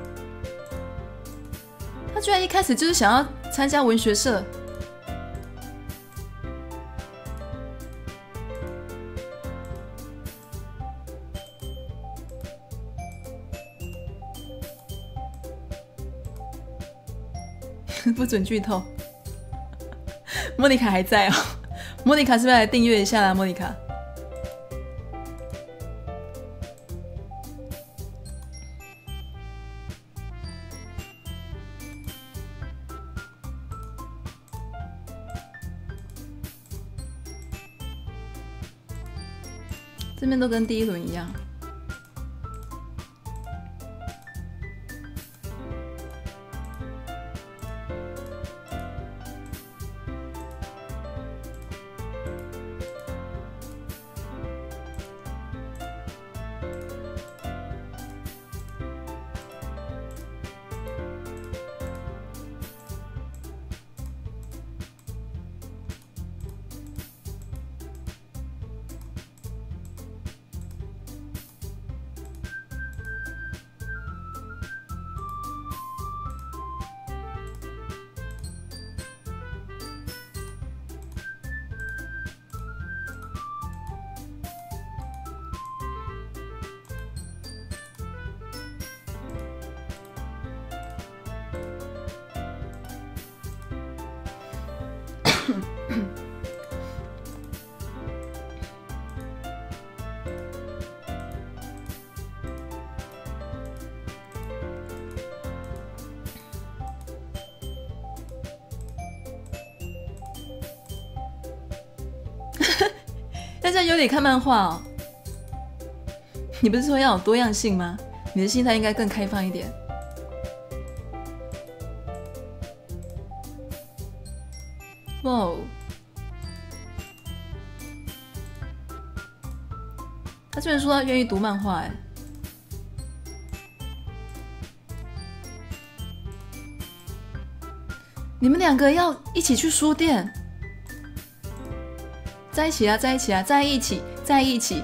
他居然一开始就是想要参加文学社？不准剧透。莫妮卡还在哦，莫妮卡是不是来订阅一下啦？莫妮卡。这边都跟第一轮一样。 大家有点看漫画哦。你不是说要有多样性吗？你的心态应该更开放一点。哇哦！他居然说他愿意读漫画，哎。你们两个要一起去书店，在一起啊，在一起啊，在一起，在一起。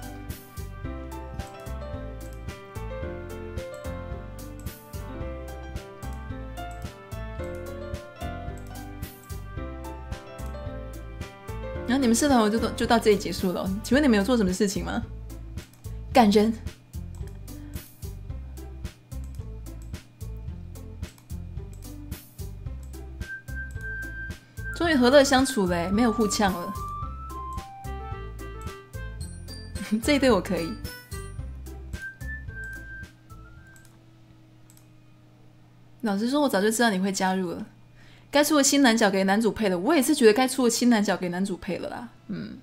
然后你们社团就就到这里结束了。请问你们有做什么事情吗？感人。终于和乐相处了，没有互呛了。这一对我可以。老实说，我早就知道你会加入了。该出个新男角给男主配了，我也是觉得该出个新男角给男主配了啦。嗯，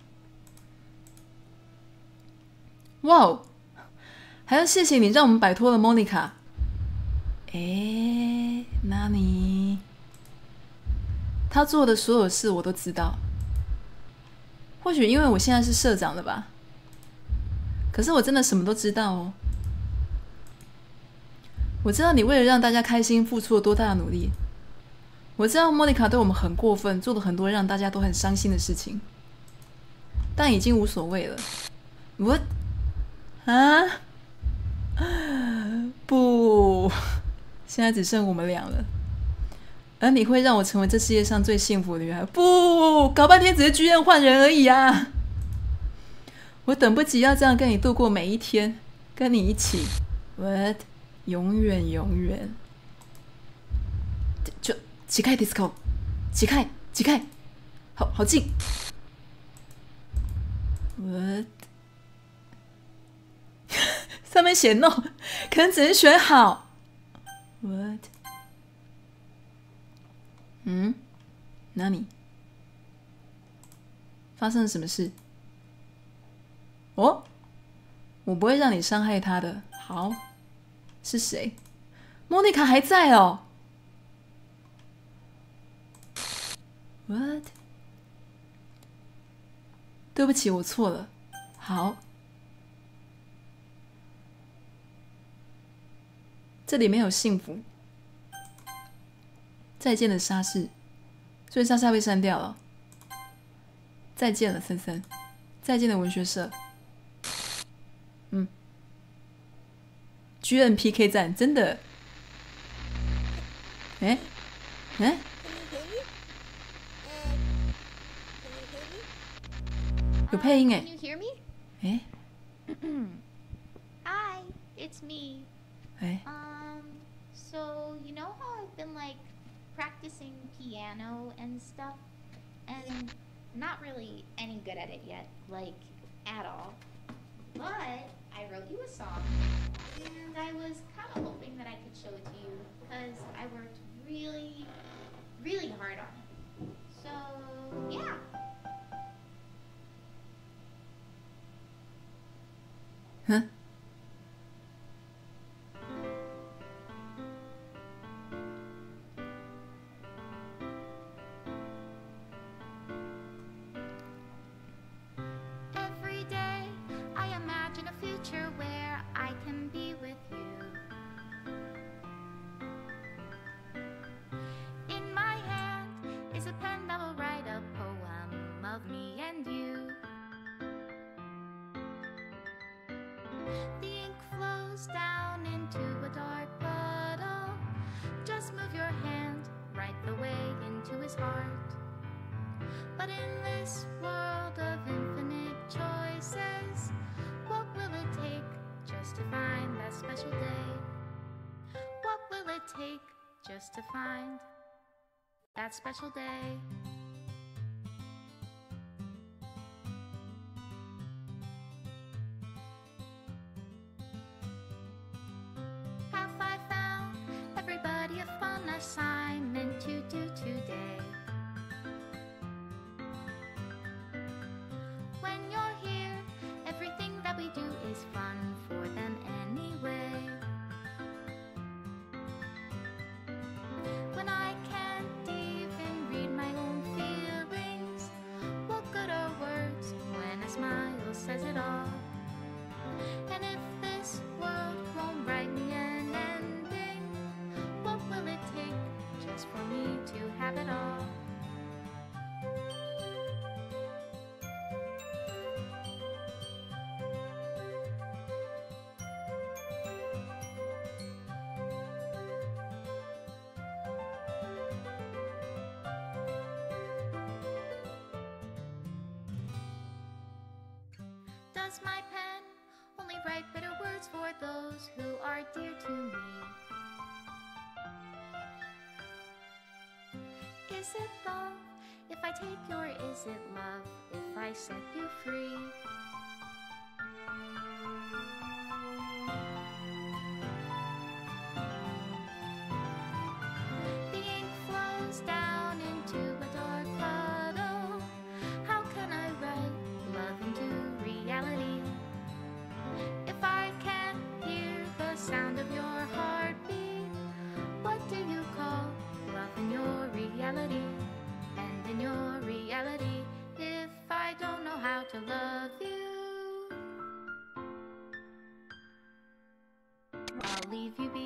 哇哦，还要谢谢你让我们摆脱了 Monica。哎，那你他做的所有事我都知道，或许因为我现在是社长了吧。可是我真的什么都知道哦。我知道你为了让大家开心付出了多大的努力。我知道莫妮卡对我们很过分，做了很多让大家都很伤心的事情，但已经无所谓了。我啊，不，现在只剩我们俩了。而你会让我成为这世界上最幸福的女孩。不，搞半天只是剧院换人而已啊！我等不及要这样跟你度过每一天，跟你一起。What？ 永远永远。就。起开 disco， 起开起开，好好近。What？ 上面写 no， 可能只是选好。What？ 嗯？哪里？发生了什么事？哦，我不会让你伤害他的。好，是谁？莫妮卡还在哦。What？ 对不起，我错了。好，这里没有幸福。再见了，莎士。所以莎莎被删掉了。再见了，森森。再见了，文学社。嗯 ，G N P K 战真的。哎，哎。有配音哎。 Can you hear me? 哎。 Hi, it's me. 哎。 Um, so you know how I've been like practicing piano and stuff, and not really any good at it yet, like at all. But I wrote you a song, and I was kind of hoping that I could show it to you because I worked really, really hard on it. So yeah. Huh? Every day I imagine a future where I can be with you. In my hand is a pen that will write a poem of me and you. The ink flows down into a dark puddle. Just move your hand right the way into his heart. But in this world of infinite choices, what will it take just to find that special day? What will it take just to find that special day? does my pen only write bitter words for those who are dear to me? Is it love if I take you, or is it love if I set you free? The ink flows down into a dark puddle. How can I write love into reality if I can't hear the sound of your heartbeat? What do you call love in your reality? And in your reality, if I don't know how to love you, I'll leave you be.